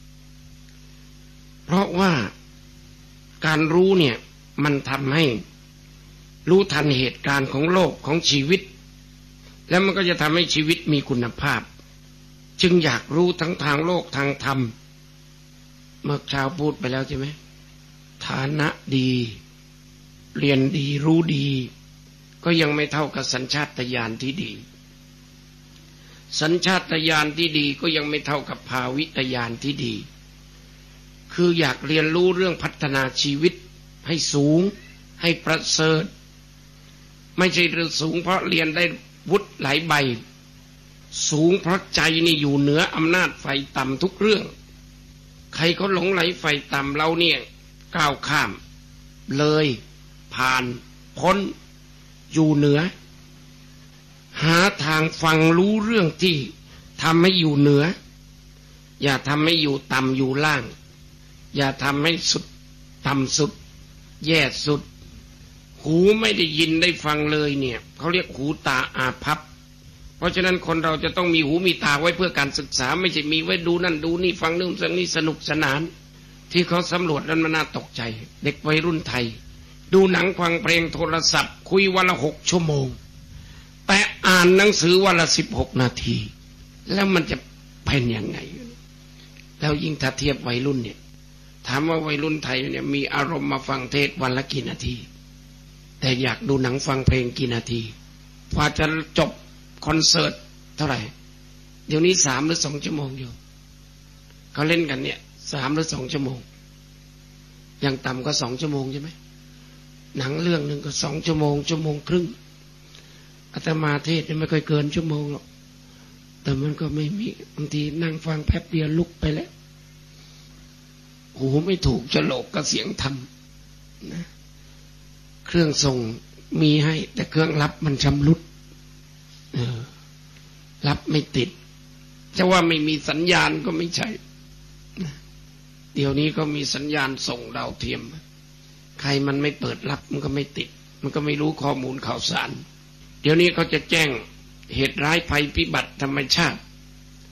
เพราะว่าการรู้เนี่ยมันทำให้รู้ทันเหตุการณ์ของโลกของชีวิตแล้วมันก็จะทำให้ชีวิตมีคุณภาพจึงอยากรู้ทั้งทางโลกทางธรรมเมื่อเช้าพูดไปแล้วใช่ไหมฐานะดีเรียนดีรู้ดีก็ยังไม่เท่ากับสัญชาตญาณที่ดีสัญชาตญาณที่ดีก็ยังไม่เท่ากับภาวิตญาณที่ดีคืออยากเรียนรู้เรื่องพัฒนาชีวิตให้สูงให้ประเสริฐไม่ใช่เรื่องสูงเพราะเรียนได้วุฒิหลายใบสูงเพราะใจนี่อยู่เหนืออำนาจไฟต่ำทุกเรื่องใครเขาหลงไหลไฟต่ำเราเนี่ยก้าวข้ามเลยผ่านพ้นอยู่เหนือหาทางฟังรู้เรื่องที่ทำให้อยู่เหนืออย่าทำให้อยู่ต่ำอยู่ล่างอย่าทำให้สุดต่ำสุดแย่สุดหูไม่ได้ยินได้ฟังเลยเนี่ยเขาเรียกหูตาอาภัพเพราะฉะนั้นคนเราจะต้องมีหูมีตาไว้เพื่อการศึกษาไม่ใช่มีไว้ดูนั่นดูนี่ฟังนู่นฟังนี่สนุกสนานที่เขาสำรวจนั้นมันน่าตกใจเด็กวัยรุ่นไทยดูหนังฟังเพลงโทรศัพท์คุยวันละหกชั่วโมงแต่อ่านหนังสือวันละสิบหกนาทีแล้วมันจะเป็นยังไงแล้วยิ่งถ้าเทียบวัยรุ่นเนี่ยถามว่าวัยรุ่นไทยเนี่ยมีอารมณ์มาฟังเทศวันละกี่นาทีแต่อยากดูหนังฟังเพลงกี่นาทีพอจะจบคอนเสิร์ตเท่าไหร่เดี๋ยวนี้สามหรือสองชั่วโมงอยู่เขาเล่นกันเนี่ยสามหรือสองชั่วโมงอย่างต่ำก็สองชั่วโมงใช่ไหมหนังเรื่องหนึ่งก็สองชั่วโมงชั่วโมงครึ่งอาตมาเทศเนี่ยไม่ค่อยเกินชั่วโมงหรอกแต่มันก็ไม่มีบางทีนั่งฟังแป๊บเดียวลุกไปแล้วหูไม่ถูกจะโลกกับเสียงธรรมนะเครื่องส่งมีให้แต่เครื่องรับมันชำรุดเออรับไม่ติดจะว่าไม่มีสัญญาณก็ไม่ใช่นะเดี๋ยวนี้ก็มีสัญญาณส่งดาวเทียมใครมันไม่เปิดรับมันก็ไม่ติดมันก็ไม่รู้ข้อมูลข่าวสารเดี๋ยวนี้เขาจะแจ้งเหตุร้ายภัยพิบัติธรรมชาติ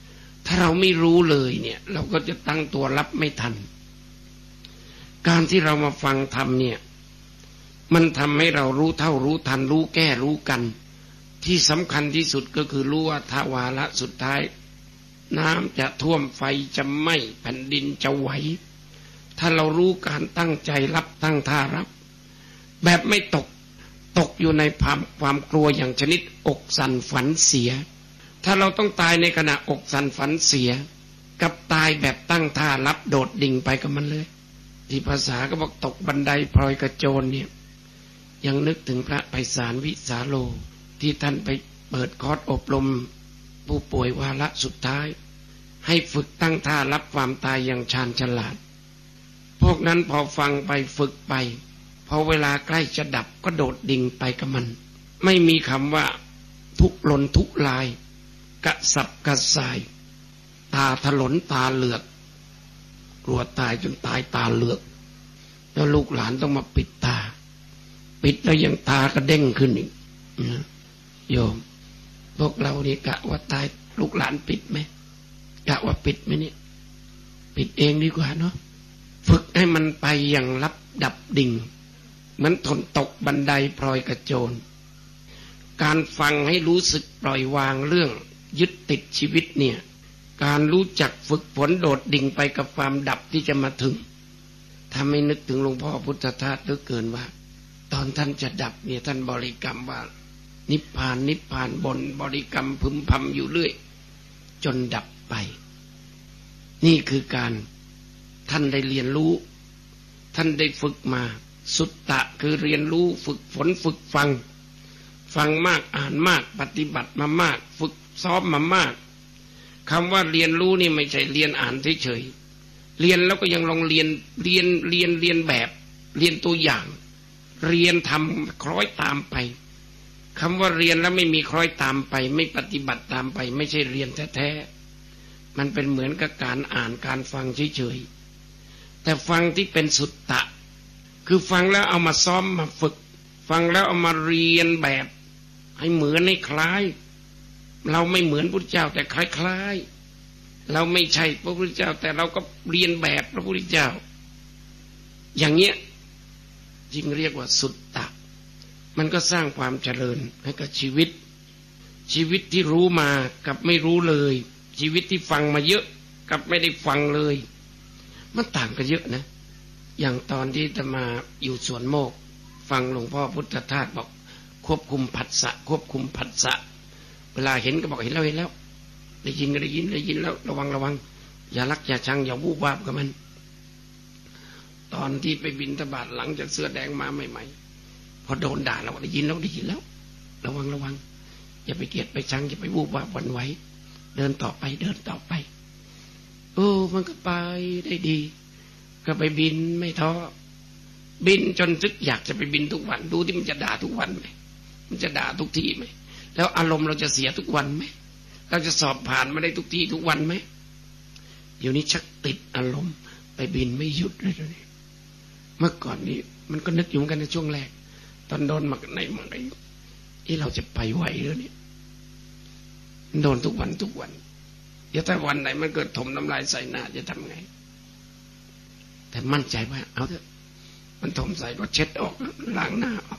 ถ้าเราไม่รู้เลยเนี่ยเราก็จะตั้งตัวรับไม่ทันการที่เรามาฟังธรรมเนี่ยมันทำให้เรารู้เท่ารู้ทันรู้แก้รู้กันที่สำคัญที่สุดก็คือรู้ว่าถ้าวาระสุดท้ายน้ำจะท่วมไฟจะไหม้แผ่นดินจะไหวถ้าเรารู้การตั้งใจรับตั้งท่ารับแบบไม่ตกตกอยู่ในความความกลัวอย่างชนิดอกสั่นฝันเสียถ้าเราต้องตายในขณะอกสั่นฝันเสียกับตายแบบตั้งท่ารับโดดดิ่งไปกับมันเลยที่ภาษาก็บอกตกบันไดพลอยกระโจนเนี่ยยังนึกถึงพระไพศาลวิสาโลที่ท่านไปเปิดคอร์สอบรมผู้ป่วยวาระสุดท้ายให้ฝึกตั้งท่ารับความตายอย่างชาญฉลาดพวกนั้นพอฟังไปฝึกไปพอเวลาใกล้จะดับก็โดดดิ่งไปกับมันไม่มีคำว่าทุกหล่นทุกลายกระสับกระส่ายตาถลนตาเหลือกกลัวตายจนตายตาเหลือกแล้วลูกหลานต้องมาปิดตาปิดแล้วยังตากระเด้งขึ้นอีกนะโยมพวกเรานี่กะว่าตายลูกหลานปิดไหมกะว่าปิดไหมเนี่ยปิดเองดีกว่าเนาะฝึกให้มันไปอย่างรับดับดิ่งเหมือนทนตกบันไดพลอยกระโจนการฟังให้รู้สึกปล่อยวางเรื่องยึดติดชีวิตเนี่ยการรู้จักฝึกฝนโดดดิ่งไปกับความดับที่จะมาถึงถ้าไม่นึกถึงหลวงพ่อพุทธทาสเหลือเกินว่าตอนท่านจะดับเนี่ยท่านบริกรรมว่านิพพานนิพพานบนบริกรรมพึมพำอยู่เรื่อยจนดับไปนี่คือการท่านได้เรียนรู้ท่านได้ฝึกมาสุตตะคือเรียนรู้ฝึกฝนฝึกฟังฟังมากอ่านมากปฏิบัติมามากฝึกซ้อมมามากคำว่าเรียนรู้นี่ไม่ใช่เรียนอ่านเฉยๆเรียนแล้วก็ยังลองเรียนเรียนเรียนเรียนแบบเรียนตัวอย่างเรียนทำคล้อยตามไปคำว่าเรียนแล้วไม่มีคล้อยตามไปไม่ปฏิบัติตามไปไม่ใช่เรียนแท้ๆมันเป็นเหมือนกับการอ่านการฟังเฉยๆแต่ฟังที่เป็นสุตตะคือฟังแล้วเอามาซ้อมมาฝึกฟังแล้วเอามาเรียนแบบให้เหมือนให้คล้ายเราไม่เหมือนพระพุทธเจ้าแต่คล้ายๆเราไม่ใช่พระพุทธเจ้าแต่เราก็เรียนแบบพระพุทธเจ้าอย่างเงี้ยจึงเรียกว่าสุตตะมันก็สร้างความเจริญให้กับชีวิตชีวิตที่รู้มากับไม่รู้เลยชีวิตที่ฟังมาเยอะกับไม่ได้ฟังเลยมันต่างกันเยอะนะอย่างตอนที่จะมาอยู่สวนโมกฟังหลวงพ่อพุทธทาสบอกควบคุมผัสสะควบคุมผัสสะเวลาเห็นก็บอกเห็นแล้วเห็นแล้วได้ยินก็ได้ยินได้ยินแล้วระวังระวังอย่ารักอย่าชังอย่าวูบวาบกับมันตอนที่ไปบิณฑบาตหลังจากเสื้อแดงมาใหม่ๆพอโดนด่าเราได้ยินแล้วได้ยินแล้วระวังระวังอย่าไปเกลียดไปชังอย่าไปวูบวาบหวั่นไหวเดินต่อไปเดินต่อไปโอ้มันก็ไปได้ดีก็ไปบินไม่ท้อบินจนซึกอยากจะไปบินทุกวันดูที่มันจะด่าทุกวันไหมมันจะด่าทุกทีไหมแล้วอารมณ์เราจะเสียทุกวันไหมเราจะสอบผ่านมาได้ทุกทีทุกวันไหมเดี๋ยวนี้ชักติดอารมณ์ไปบินไม่หยุดเลยตอนนี้เมื่อก่อนนี้มันก็นึกอยู่เหมือนกันในช่วงแรกตอนโดนมาไหนมาไหนที่เราจะไปไหวแล้วเนี่ยโดนทุกวันทุกวันเดี๋ยวถ้าวันไหนมันเกิดถมน้ำลายใส่หน้าจะทำไงแต่มั่นใจว่าเอาเถอะมันถมใส่ก็เช็ดออกล้างหน้าออก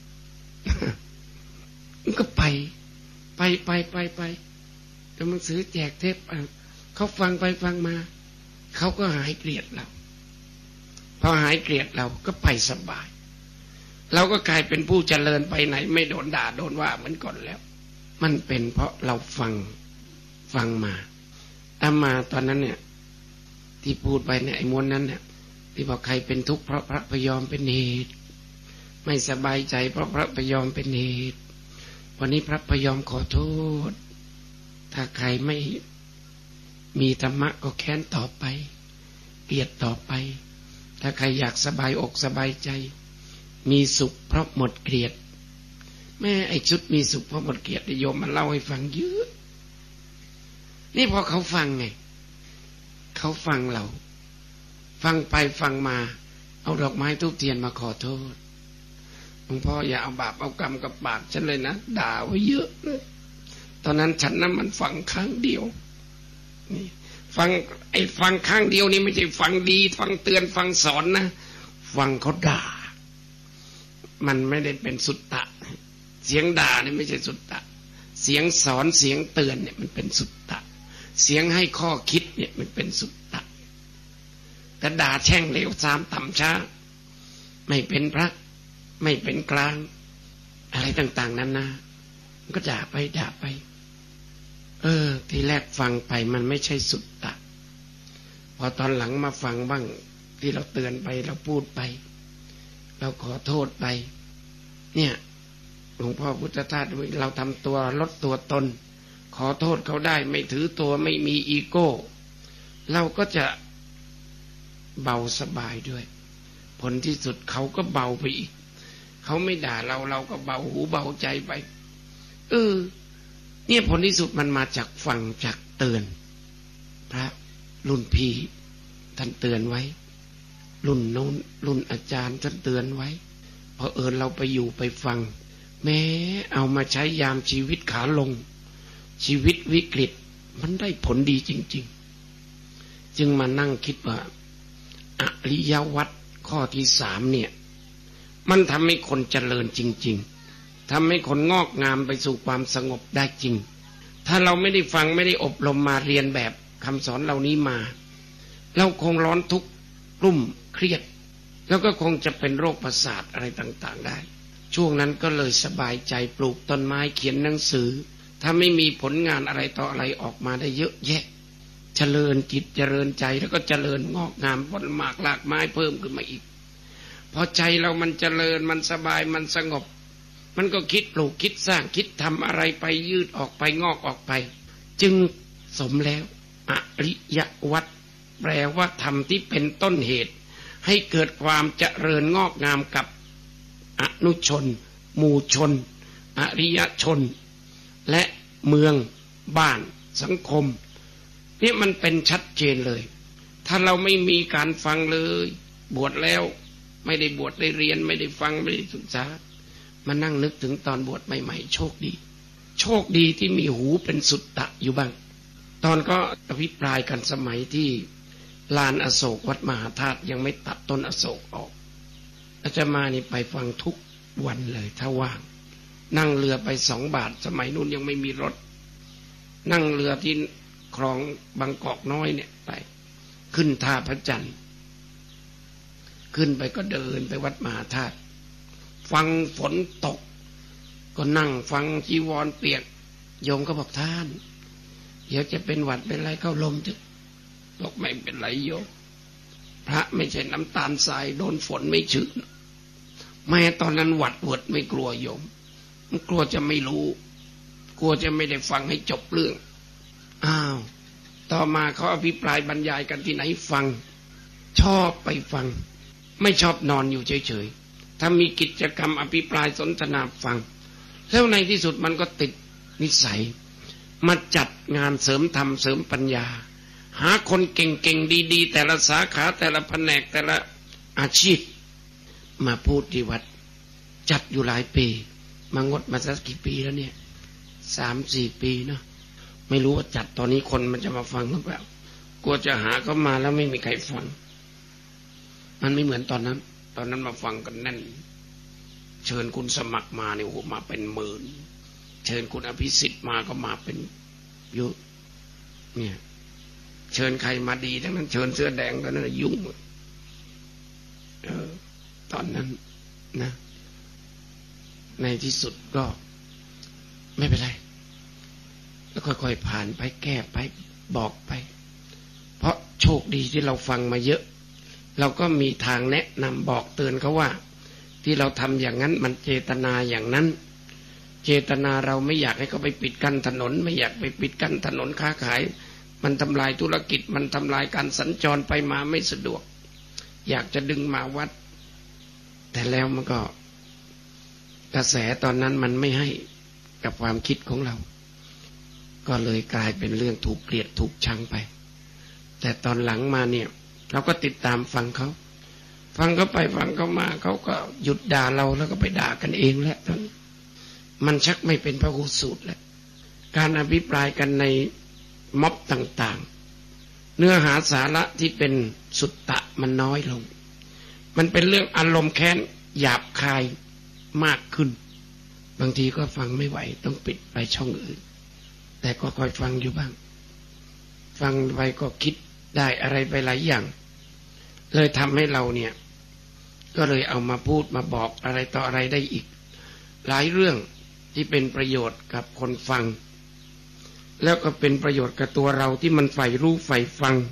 มันก็ไปไปไปไปไปแล้วหนังสือแจกเทปเขาฟังไปฟังมาเขาก็หายเกลียดเราพอหายเกลียดเราก็ไปสบายเราก็กลายเป็นผู้เจริญไปไหนไม่โดนด่าโดนว่าเหมือนก่อนแล้วมันเป็นเพราะเราฟังฟังมาอามาตอนนั้นเนี่ยที่พูดไปเนี่ยไอ้ม้วนนั้นเนี่ยที่บอกใครเป็นทุกข์เพราะพระพยอมเป็นเหตุไม่สบายใจเพราะพระพยอมเป็นเหตุวันนี้พระพยอมขอโทษถ้าใครไม่มีธรรมะก็แค้นต่อไปเกลียดต่อไปถ้าใครอยากสบายอกสบายใจมีสุขเพราะหมดเกลียดแม่ไอ้ชุดมีสุขเพราะหมดเกลียดโยมมันเล่าให้ฟังเยอะนี่พอเขาฟังไงเขาฟังเราฟังไปฟังมาเอาดอกไม้ทูบเทียนมาขอโทษหลวงพ่ออย่าเอาบาปเอากรรมกับปากฉันเลยนะด่าไว้เยอะเลยตอนนั้นฉันนั้นมันฟังครั้งเดียวนี่ฟังไอ้ฟังข้างเดียวนี่ไม่ใช่ฟังดีฟังเตือนฟังสอนนะฟังเขาด่ามันไม่ได้เป็นสุตตะเสียงด่านี่ไม่ใช่สุตตะเสียงสอนเสียงเตือนเนี่ยมันเป็นสุตตะเสียงให้ข้อคิดเนี่ยมันเป็นสุตตะแต่ด่าแช่งเลวทรามต่ำช้าไม่เป็นพระไม่เป็นกลางอะไรต่างๆนั้นนะมันก็ด่าไปด่าไปเออทีแรกฟังไปมันไม่ใช่สุตตะพอตอนหลังมาฟังบ้างที่เราเตือนไปเราพูดไปเราขอโทษไปเนี่ยหลวงพ่อพุทธทาสเราทำตัวลดตัวตนขอโทษเขาได้ไม่ถือตัวไม่มีอีโก้เราก็จะเบาสบายด้วยผลที่สุดเขาก็เบาไปอีกเขาไม่ด่าเราเราก็เบาหูเบาใจไปเออเนี่ยผลที่สุดมันมาจากฟังจากเตือนพระรุ่นพี่ท่านเตือนไว้รุ่นโน้นรุ่นอาจารย์ท่านเตือนไว้พอเอิญเราไปอยู่ไปฟังแม้เอามาใช้ยามชีวิตขาลงชีวิตวิกฤตมันได้ผลดีจริงๆจึงมานั่งคิดว่าอริยวัตรข้อที่สามเนี่ยมันทำให้คนเจริญจริงๆทำให้คนงอกงามไปสู่ความสงบได้จริงถ้าเราไม่ได้ฟังไม่ได้อบรมมาเรียนแบบคำสอนเหล่านี้มาเราคงร้อนทุกข์กลุ่มเครียดแล้วก็คงจะเป็นโรคประสาทอะไรต่างๆได้ช่วงนั้นก็เลยสบายใจปลูกต้นไม้เขียนหนังสือถ้าไม่มีผลงานอะไรต่ออะไรออกมาได้เยอะแยะเจริญจิตเจริญใจแล้วก็เจริญงอกงามผลหมากหลากไม้เพิ่มขึ้นมาอีกพอใจเรามันเจริญมันสบายมันสงบมันก็คิดปลูกคิดสร้างคิดทำอะไรไปยืดออกไปงอกออกไปจึงสมแล้วอริยวัตรแปลว่าธรรมที่เป็นต้นเหตุให้เกิดความเจริญงอกงามกับอนุชนหมู่ชนอริยชนและเมืองบ้านสังคมนี่มันเป็นชัดเจนเลยถ้าเราไม่มีการฟังเลยบวชแล้วไม่ได้บวชได้เรียนไม่ได้ฟังไม่ได้ศึกษามานั่งนึกถึงตอนบวชใหม่ๆโชคดีโชคดีที่มีหูเป็นสุตตะอยู่บ้างตอนก็อภิปรายกันสมัยที่ลานอโศกวัดมหาธาตุยังไม่ตัดต้นอโศกออกอาจารย์มานี่ไปฟังทุกวันเลยถ้าว่างนั่งเรือไปสองบาทสมัยนู้นยังไม่มีรถนั่งเรือที่คลองบางกอกน้อยเนี่ยไปขึ้นท่าพระจันทร์ขึ้นไปก็เดินไปวัดมหาธาตุฟังฝนตกก็นั่งฟังจีวรเปียกโยมก็บอกท่านเดี๋ยวจะเป็นหวัดเป็นไรเข้าลมจะบอกไม่เป็นไรโยมพระไม่ใช่น้ำตาลทรายโดนฝนไม่ชื้นแม้ตอนนั้นหวัดเวิดไม่กลัวโยมมันกลัวจะไม่รู้กลัวจะไม่ได้ฟังให้จบเรื่องอ้าวต่อมาเขาอภิปรายบรรยายกันที่ไหนฟังชอบไปฟังไม่ชอบนอนอยู่เฉยๆถ้ามีกิจกรรมอภิปรายสนทนาฟังแล้วในที่สุดมันก็ติดนิสัยมาจัดงานเสริมธรรมเสริมปัญญาหาคนเก่งๆดีๆแต่ละสาขาแต่ละแผนกแต่ละอาชีพมาพูดที่วัดจัดอยู่หลายปีมางดมาสักกี่ปีแล้วเนี่ยสามสี่ปีเนาะไม่รู้ว่าจัดตอนนี้คนมันจะมาฟังหรือเปล่ากลัวจะหาเข้ามาแล้วไม่มีใครฟังมันไม่เหมือนตอนนั้นตอนนั้นมาฟังกันแน่นเชิญคุณสมัครมาเนี่ยโอ้โหมาเป็นหมื่นเชิญคุณอภิสิทธิ์มาก็มาเป็นเยอะเนี่ยเชิญใครมาดีทั้งนั้นเชิญเสื้อแดงก็นั่นยุ่งเออตอนนั้นนะในที่สุดก็ไม่เป็นไรแล้วค่อยๆผ่านไปแก้ไปบอกไปเพราะโชคดีที่เราฟังมาเยอะเราก็มีทางแนะนำบอกเตือนเขาว่าที่เราทำอย่างนั้นมันเจตนาอย่างนั้นเจตนาเราไม่อยากให้เขาไปปิดกั้นถนนไม่อยากไปปิดกั้นถนนค้าขายมันทำลายธุรกิจมันทำลายการสัญจรไปมาไม่สะดวกอยากจะดึงมาวัดแต่แล้วมันก็กระแสตอนนั้นมันไม่ให้กับความคิดของเราก็เลยกลายเป็นเรื่องถูกเกลียดถูกชังไปแต่ตอนหลังมาเนี่ยเราก็ติดตามฟังเขาฟังเขาไปฟังเขามาเขาก็หยุดด่าเราแล้วก็ไปด่ากันเองแล้วตอนมันชักไม่เป็นพหูสูตรแล้วการอภิปรายกันในม็อบต่างเนื้อหาสาระที่เป็นสุตตะมันน้อยลงมันเป็นเรื่องอารมณ์แค้นหยาบคายมากขึ้นบางทีก็ฟังไม่ไหวต้องปิดไปช่องอื่นแต่ก็คอยฟังอยู่บ้างฟังไปก็คิดได้อะไรไปหลายอย่างเลยทำให้เราเนี่ยก็เลยเอามาพูดมาบอกอะไรต่ออะไรได้อีกหลายเรื่องที่เป็นประโยชน์กับคนฟังแล้วก็เป็นประโยชน์กับตัวเราที่มันใฝ่รู้ใฝ่ฟัง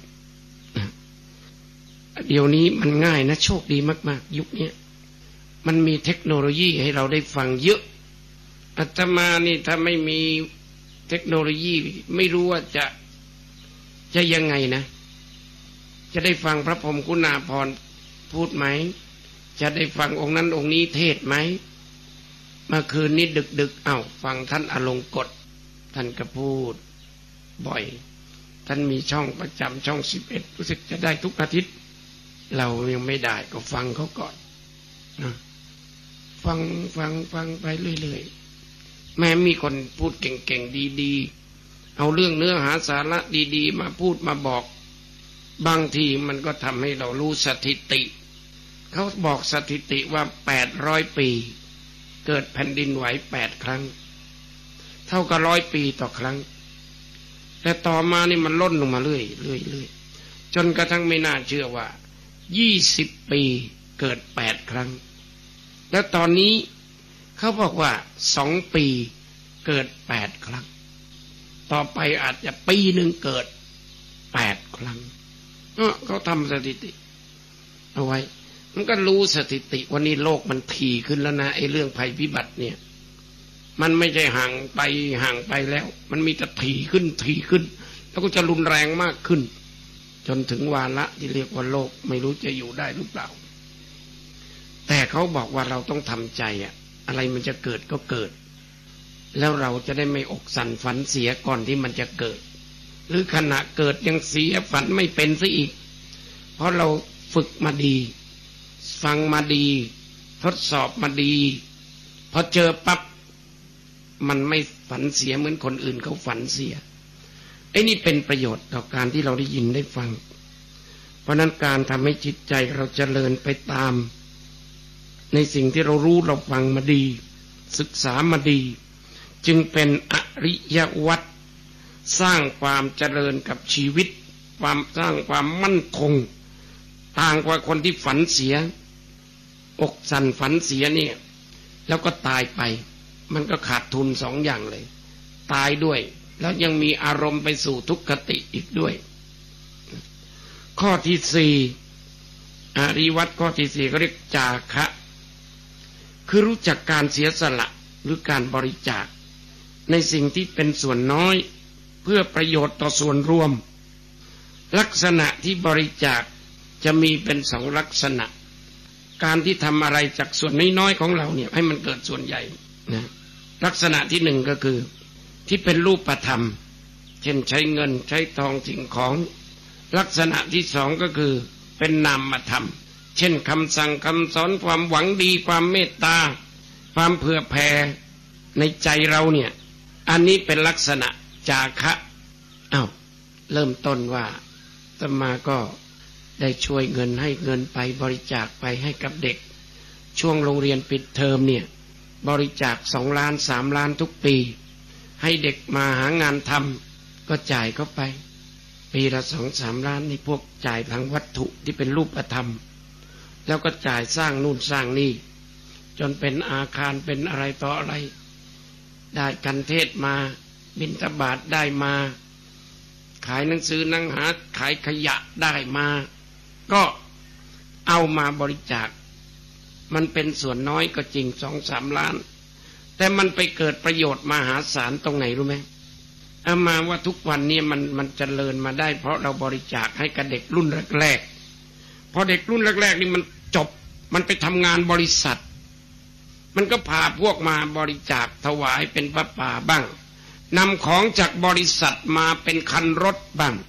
เดี๋ยวนี้มันง่ายนะโชคดีมากๆยุคนี้มันมีเทคโนโลยีให้เราได้ฟังเยอะอาตมานี่ถ้าไม่มีเทคโนโลยีไม่รู้ว่าจะจะยังไงนะจะได้ฟังพระพรหมคุณาภรณ์พูดไหมจะได้ฟังองค์นั้นองค์นี้เทศไหมเมื่อคืนนี้ดึกๆเอ้าฟังท่านอลงกฎท่านก็พูดบ่อยท่านมีช่องประจำช่องสิบเอ็ดรู้สึกจะได้ทุกอาทิตย์เรายังไม่ได้ก็ฟังเขาก่อนนะฟังฟังฟังไปเรื่อยๆแม้มีคนพูดเก่งๆดีๆเอาเรื่องเนื้อหาสาระดีๆมาพูดมาบอกบางทีมันก็ทำให้เรารู้สถิติเขาบอกสถิติว่าแปดร้อยปีเกิดแผ่นดินไหวแปดครั้งเท่ากับร้อยปีต่อครั้งแต่ต่อมานี่มันล่นลงมาเรื่อยเรื่อยเรื่อยจนกระทั่งไม่น่าเชื่อว่ายี่สิบปีเกิดแปดครั้งแล้วตอนนี้เขาบอกว่าสองปีเกิดแปดครั้งต่อไปอาจจะปีหนึ่งเกิดแปดครั้งเออเขาทำสถิติเอาไว้มันก็รู้สถิติวันนี้โลกมันถี่ขึ้นแล้วนะไอ้เรื่องภัยพิบัติเนี่ยมันไม่ใช่ห่างไปห่างไปแล้วมันมีแต่ถี่ขึ้นถี่ขึ้นแล้วก็จะรุนแรงมากขึ้นจนถึงวาระที่เรียกว่าโลกไม่รู้จะอยู่ได้หรือเปล่าแต่เขาบอกว่าเราต้องทำใจอะอะไรมันจะเกิดก็เกิดแล้วเราจะได้ไม่อกสั่นฝันเสียก่อนที่มันจะเกิดหรือขณะเกิดยังเสียฝันไม่เป็นซะอีกเพราะเราฝึกมาดีฟังมาดีทดสอบมาดีพอเจอปั๊บมันไม่ฝันเสียเหมือนคนอื่นเขาฝันเสียไอ้นี่เป็นประโยชน์ต่อการที่เราได้ยินได้ฟังเพราะนั้นการทำให้จิตใจเราเจริญไปตามในสิ่งที่เรารู้เราฟังมาดีศึกษามาดีจึงเป็นอริยวัตรสร้างความเจริญกับชีวิตความสร้างความมั่นคงต่างกว่าคนที่ฝันเสียอกสั่นฝันเสียเนี่ยแล้วก็ตายไปมันก็ขาดทุนสองอย่างเลยตายด้วยแล้วยังมีอารมณ์ไปสู่ทุกขติอีกด้วยข้อที่สี่อริยวัตรข้อที่สี่เขาเรียกจาคะคือรู้จักการเสียสละหรือการบริจาคในสิ่งที่เป็นส่วนน้อยเพื่อประโยชน์ต่อส่วนรวมลักษณะที่บริจาคจะมีเป็นสองลักษณะการที่ทำอะไรจากส่วนน้อยๆของเราเนี่ยให้มันเกิดส่วนใหญ่นะลักษณะที่หนึ่งก็คือที่เป็นรูปธรรมเช่นใช้เงินใช้ทองสิ่งของลักษณะที่สองก็คือเป็นนามธรรมเช่นคำสั่งคำสอนความหวังดีความเมตตาความเผื่อแผ่ในใจเราเนี่ยอันนี้เป็นลักษณะจาคะอ้าวเริ่มต้นว่าอาตมาก็ได้ช่วยเงินให้เงินไปบริจาคไปให้กับเด็กช่วงโรงเรียนปิดเทอมเนี่ยบริจาคสองล้านสามล้านทุกปีให้เด็กมาหางานทำก็จ่ายเข้าไปปีละสองสามล้านนี่พวกจ่ายทางวัตถุที่เป็นรูปธรรมแล้วก็จ่ายสร้างนู่นสร้างนี่จนเป็นอาคารเป็นอะไรต่ออะไรได้กันเทศมาบิณฑบาตได้มาขายหนังสือหนังหาขายขยะได้มาก็เอามาบริจาคมันเป็นส่วนน้อยก็จริงสองสามล้านแต่มันไปเกิดประโยชน์มหาศาลตรงไหนรู้ไหมเอามาว่าทุกวันนี้มันมันเจริญมาได้เพราะเราบริจาคให้กับเด็กรุ่นแรกๆพอเด็กรุ่นแรกๆนี่มันจบมันไปทำงานบริษัทมันก็พาพวกมาบริจาคถวายเป็นพระป่าบ้างนำของจากบริษัทมาเป็นคันรถบ้าง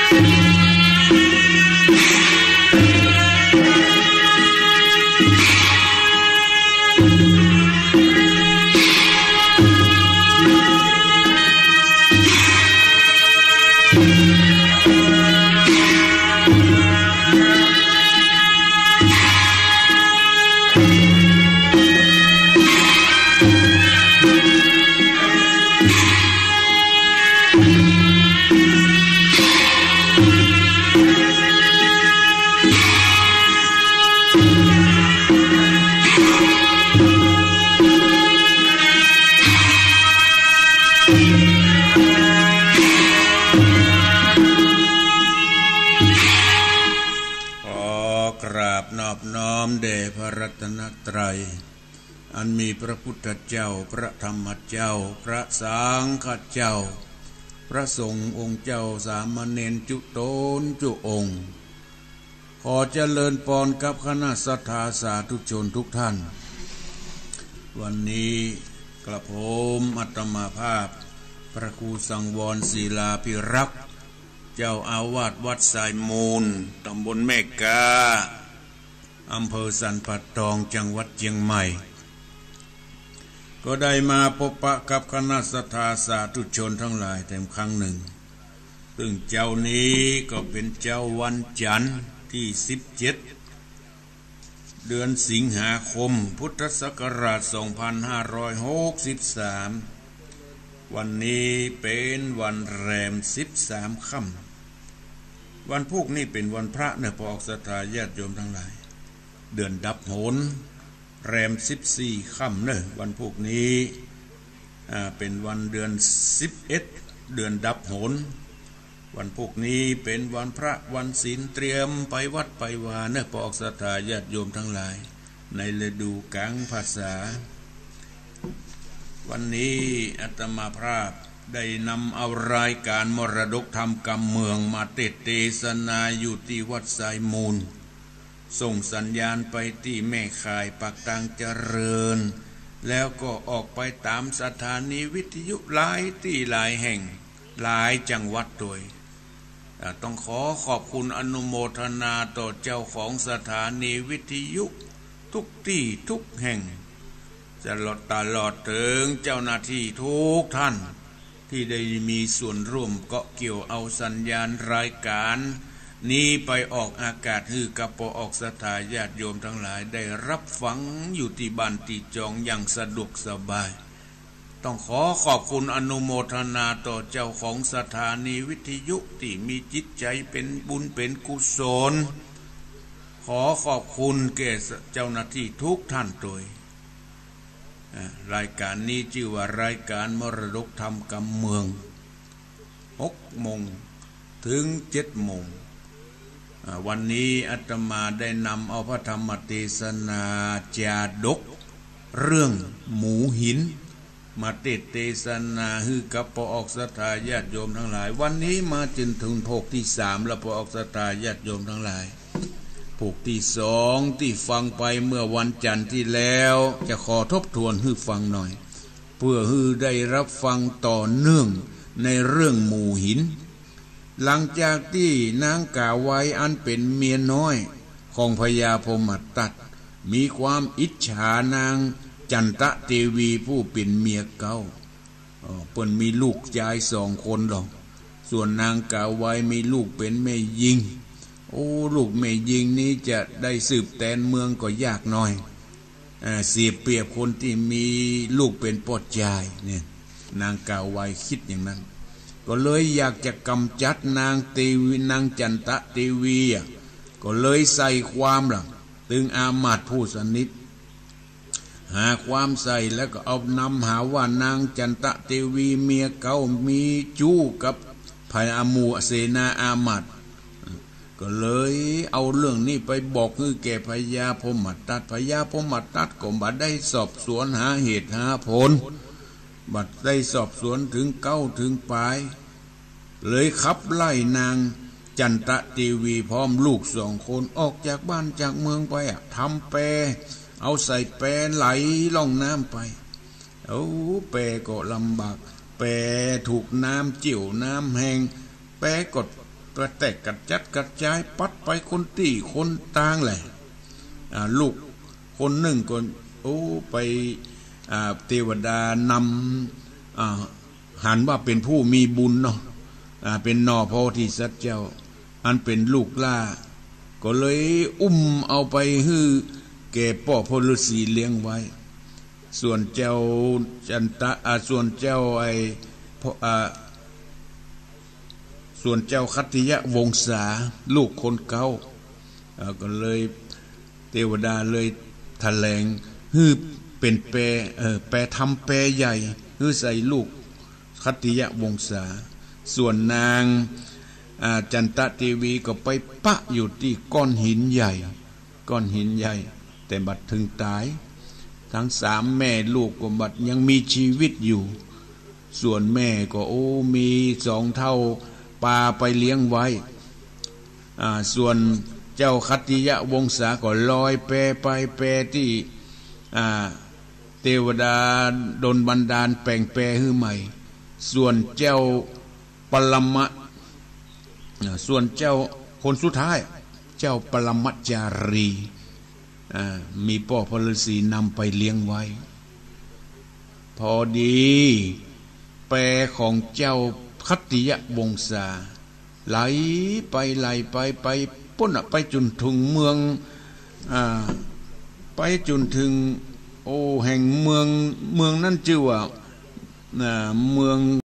รัตนตรัยอันมีพระพุทธเจ้าพระธรรมเจ้าพระสังฆเจ้าพระสงฆ์องค์เจ้าสามเณรจุโตนจุองค์ขอเจริญพรกับคณะศรัทธาสาธุชนทุกท่านวันนี้กระผมอัตมาภาพพระครูสังวรศิลาภิรักษ์เจ้าอาวาสวัดสายมูลตำบลแม่กาอำเภอสันป่าตองจังหวัดเชียงใหม่ก็ได้มาพบปะกับคณะศรัทธาสาธุชนทั้งหลายแต่ครั้งหนึ่งซึ่งเจ้านี้ก็เป็นเจ้าวันจันทร์ที่สิบเจ็ดเดือนสิงหาคมพุทธศักราชสองพันห้าร้อยหกสิบสามวันนี้เป็นวันแรมสิบสามค่ำวันพุธนี่เป็นวันพระเนอะพอออกศรัทธาญาติโยมทั้งหลายเดือนดับโหนแรมสิบสี่ค่ำเนอะวันพุธนี้อ่าเป็นวันเดือนสิบเอ็ดเดือนดับโหนวันพุธนี้เป็นวันพระวันศีลเตรียมไปวัดไปวาเนอะพอออกศรัทธาญาติโยมทั้งหลายในฤดูกาลภาษาวันนี้อาตมาภาพได้นำเอารายการมรดกธรรมกำเมืองมาเทศนาอยู่ที่วัดสายมูลส่งสัญญาณไปที่แม่ข่ายปากทางเจริญแล้วก็ออกไปตามสถานีวิทยุหลายที่หลายแห่งหลายจังหวัดโดยต้องขอขอบคุณอนุโมทนาต่อเจ้าของสถานีวิทยุทุกที่ทุกแห่งจะลดตลอดถึงเจ้าหน้าที่ทุกท่านที่ได้มีส่วนร่วมเกาะเกี่ยวเอาสัญญาณรายการนี้ไปออกอากาศฮือกับปอออกศรัทธาญาติโยมทั้งหลายได้รับฟังอยู่ที่บ้านที่จองอย่างสะดวกสบายต้องขอขอบคุณอนุโมทนาต่อเจ้าของสถานีวิทยุที่มีจิตใจเป็นบุญเป็นกุศลขอขอบคุณแก่เจ้าหน้าที่ทุกท่านโดยรายการนี้ชื่อว่ารายการมรดกธรรมกำเมืองหกโมงถึงเจ็ดโมงวันนี้อาตมาได้นำเอาพระธรรมเทศนาจาดกเรื่องหมูหินมาเทศนาฮือกับปอออกศรัทธาญาติโยมทั้งหลายวันนี้มาจนถึงภกที่สามแล้วปอออกศรัทธาญาติโยมทั้งหลายภกที่สองที่ฟังไปเมื่อวันจันทร์ที่แล้วจะขอทบทวนฮือฟังหน่อยเพื่อฮือได้รับฟังต่อเนื่องในเรื่องหมูหินหลังจากที่นางกาไว้อันเป็นเมียน้อยของพญาพมตัดมีความอิจฉานางจันตะเทวีผู้เป็นเมียเก่าเปิ้นมีลูกชายสองคนหรอกส่วนนางกาไว้มีลูกเป็นแม่ยิงโอ้ลูกแม่ยิงนี้จะได้สืบแทนเมืองก็ยากหน่อยเสียเปรียบคนที่มีลูกเป็นปอดชายเนี่ยนางกาไว้คิดอย่างนั้นก็เลยอยากจะกำจัดนางเทวีนางจันตะเทวีก็เลยใส่ความล่ะตึงอามาตย์ผู้สนิทหาความใส่แล้วก็เอานำหาว่านางจันตะเทวีเมียเก่ามีจู้กับพญามูเสนาอามาตย์ก็เลยเอาเรื่องนี้ไปบอกคือแก่พญาพมตัดพญาพมตัดก็บัดได้สอบสวนหาเหตุหาผลบัดได้สอบสวนถึงเก้าถึงปลายเลยขับไล่นางจันตะเทวีพร้อมลูกสองคนออกจากบ้านจากเมืองไปอ่ะทำแปรเอาใส่แปรไหลล่องน้ำไปเอาแปรก็ลำบากแปรถูกน้ำเจี่ยวน้ำแห้งแปรก็ก็แตกกระจัดกระจายปัดไปคนตีคนต่างแหละลูกคนหนึ่งก็โอ้ไปเทวดานำหันว่าเป็นผู้มีบุญเนาะเป็นนอโพธิสัตว์เจ้าอันเป็นลูกล่าก็เลยอุ้มเอาไปฮื้อแก่พ่อพลฤาษีเลี้ยงไว้ส่วนเจ้าจันตะส่วนเจ้าไอ้ส่วนเจ้าคัตติยวงศาลูกคนเก่าก็เลยเทวดาเลยแถลงฮื้อเป็นแปรเออแปรทำแปรใหญ่ฮื้อใส่ลูกคัตติยวงศาส่วนนางจันตะเทวีก็ไปปะอยู่ที่ก้อนหินใหญ่ก้อนหินใหญ่แต่บัดถึงตายทั้งสามแม่ลูกก็บัดยังมีชีวิตอยู่ส่วนแม่ก็โอ้มีสองเท่าปาไปเลี้ยงไว้ส่วนเจ้าคัตติยวงศาก็ลอยแปไปแปที่เทวดาดลบันดาลแปลงแปรให้ใหม่ส่วนเจ้าปรมะส่วนเจ้าคนสุดท้ายเจ้าปรมัจจารีมีพ่อพลฤาษีนำไปเลี้ยงไว้พอดีแปรของเจ้าคัตติยวงศาไหลไปไหลไปไปพ้นไปจนถึงเมืองอ่าไปจนถึงโอ้แห่งเมืองเมืองนั้นชื่อว่าเมือง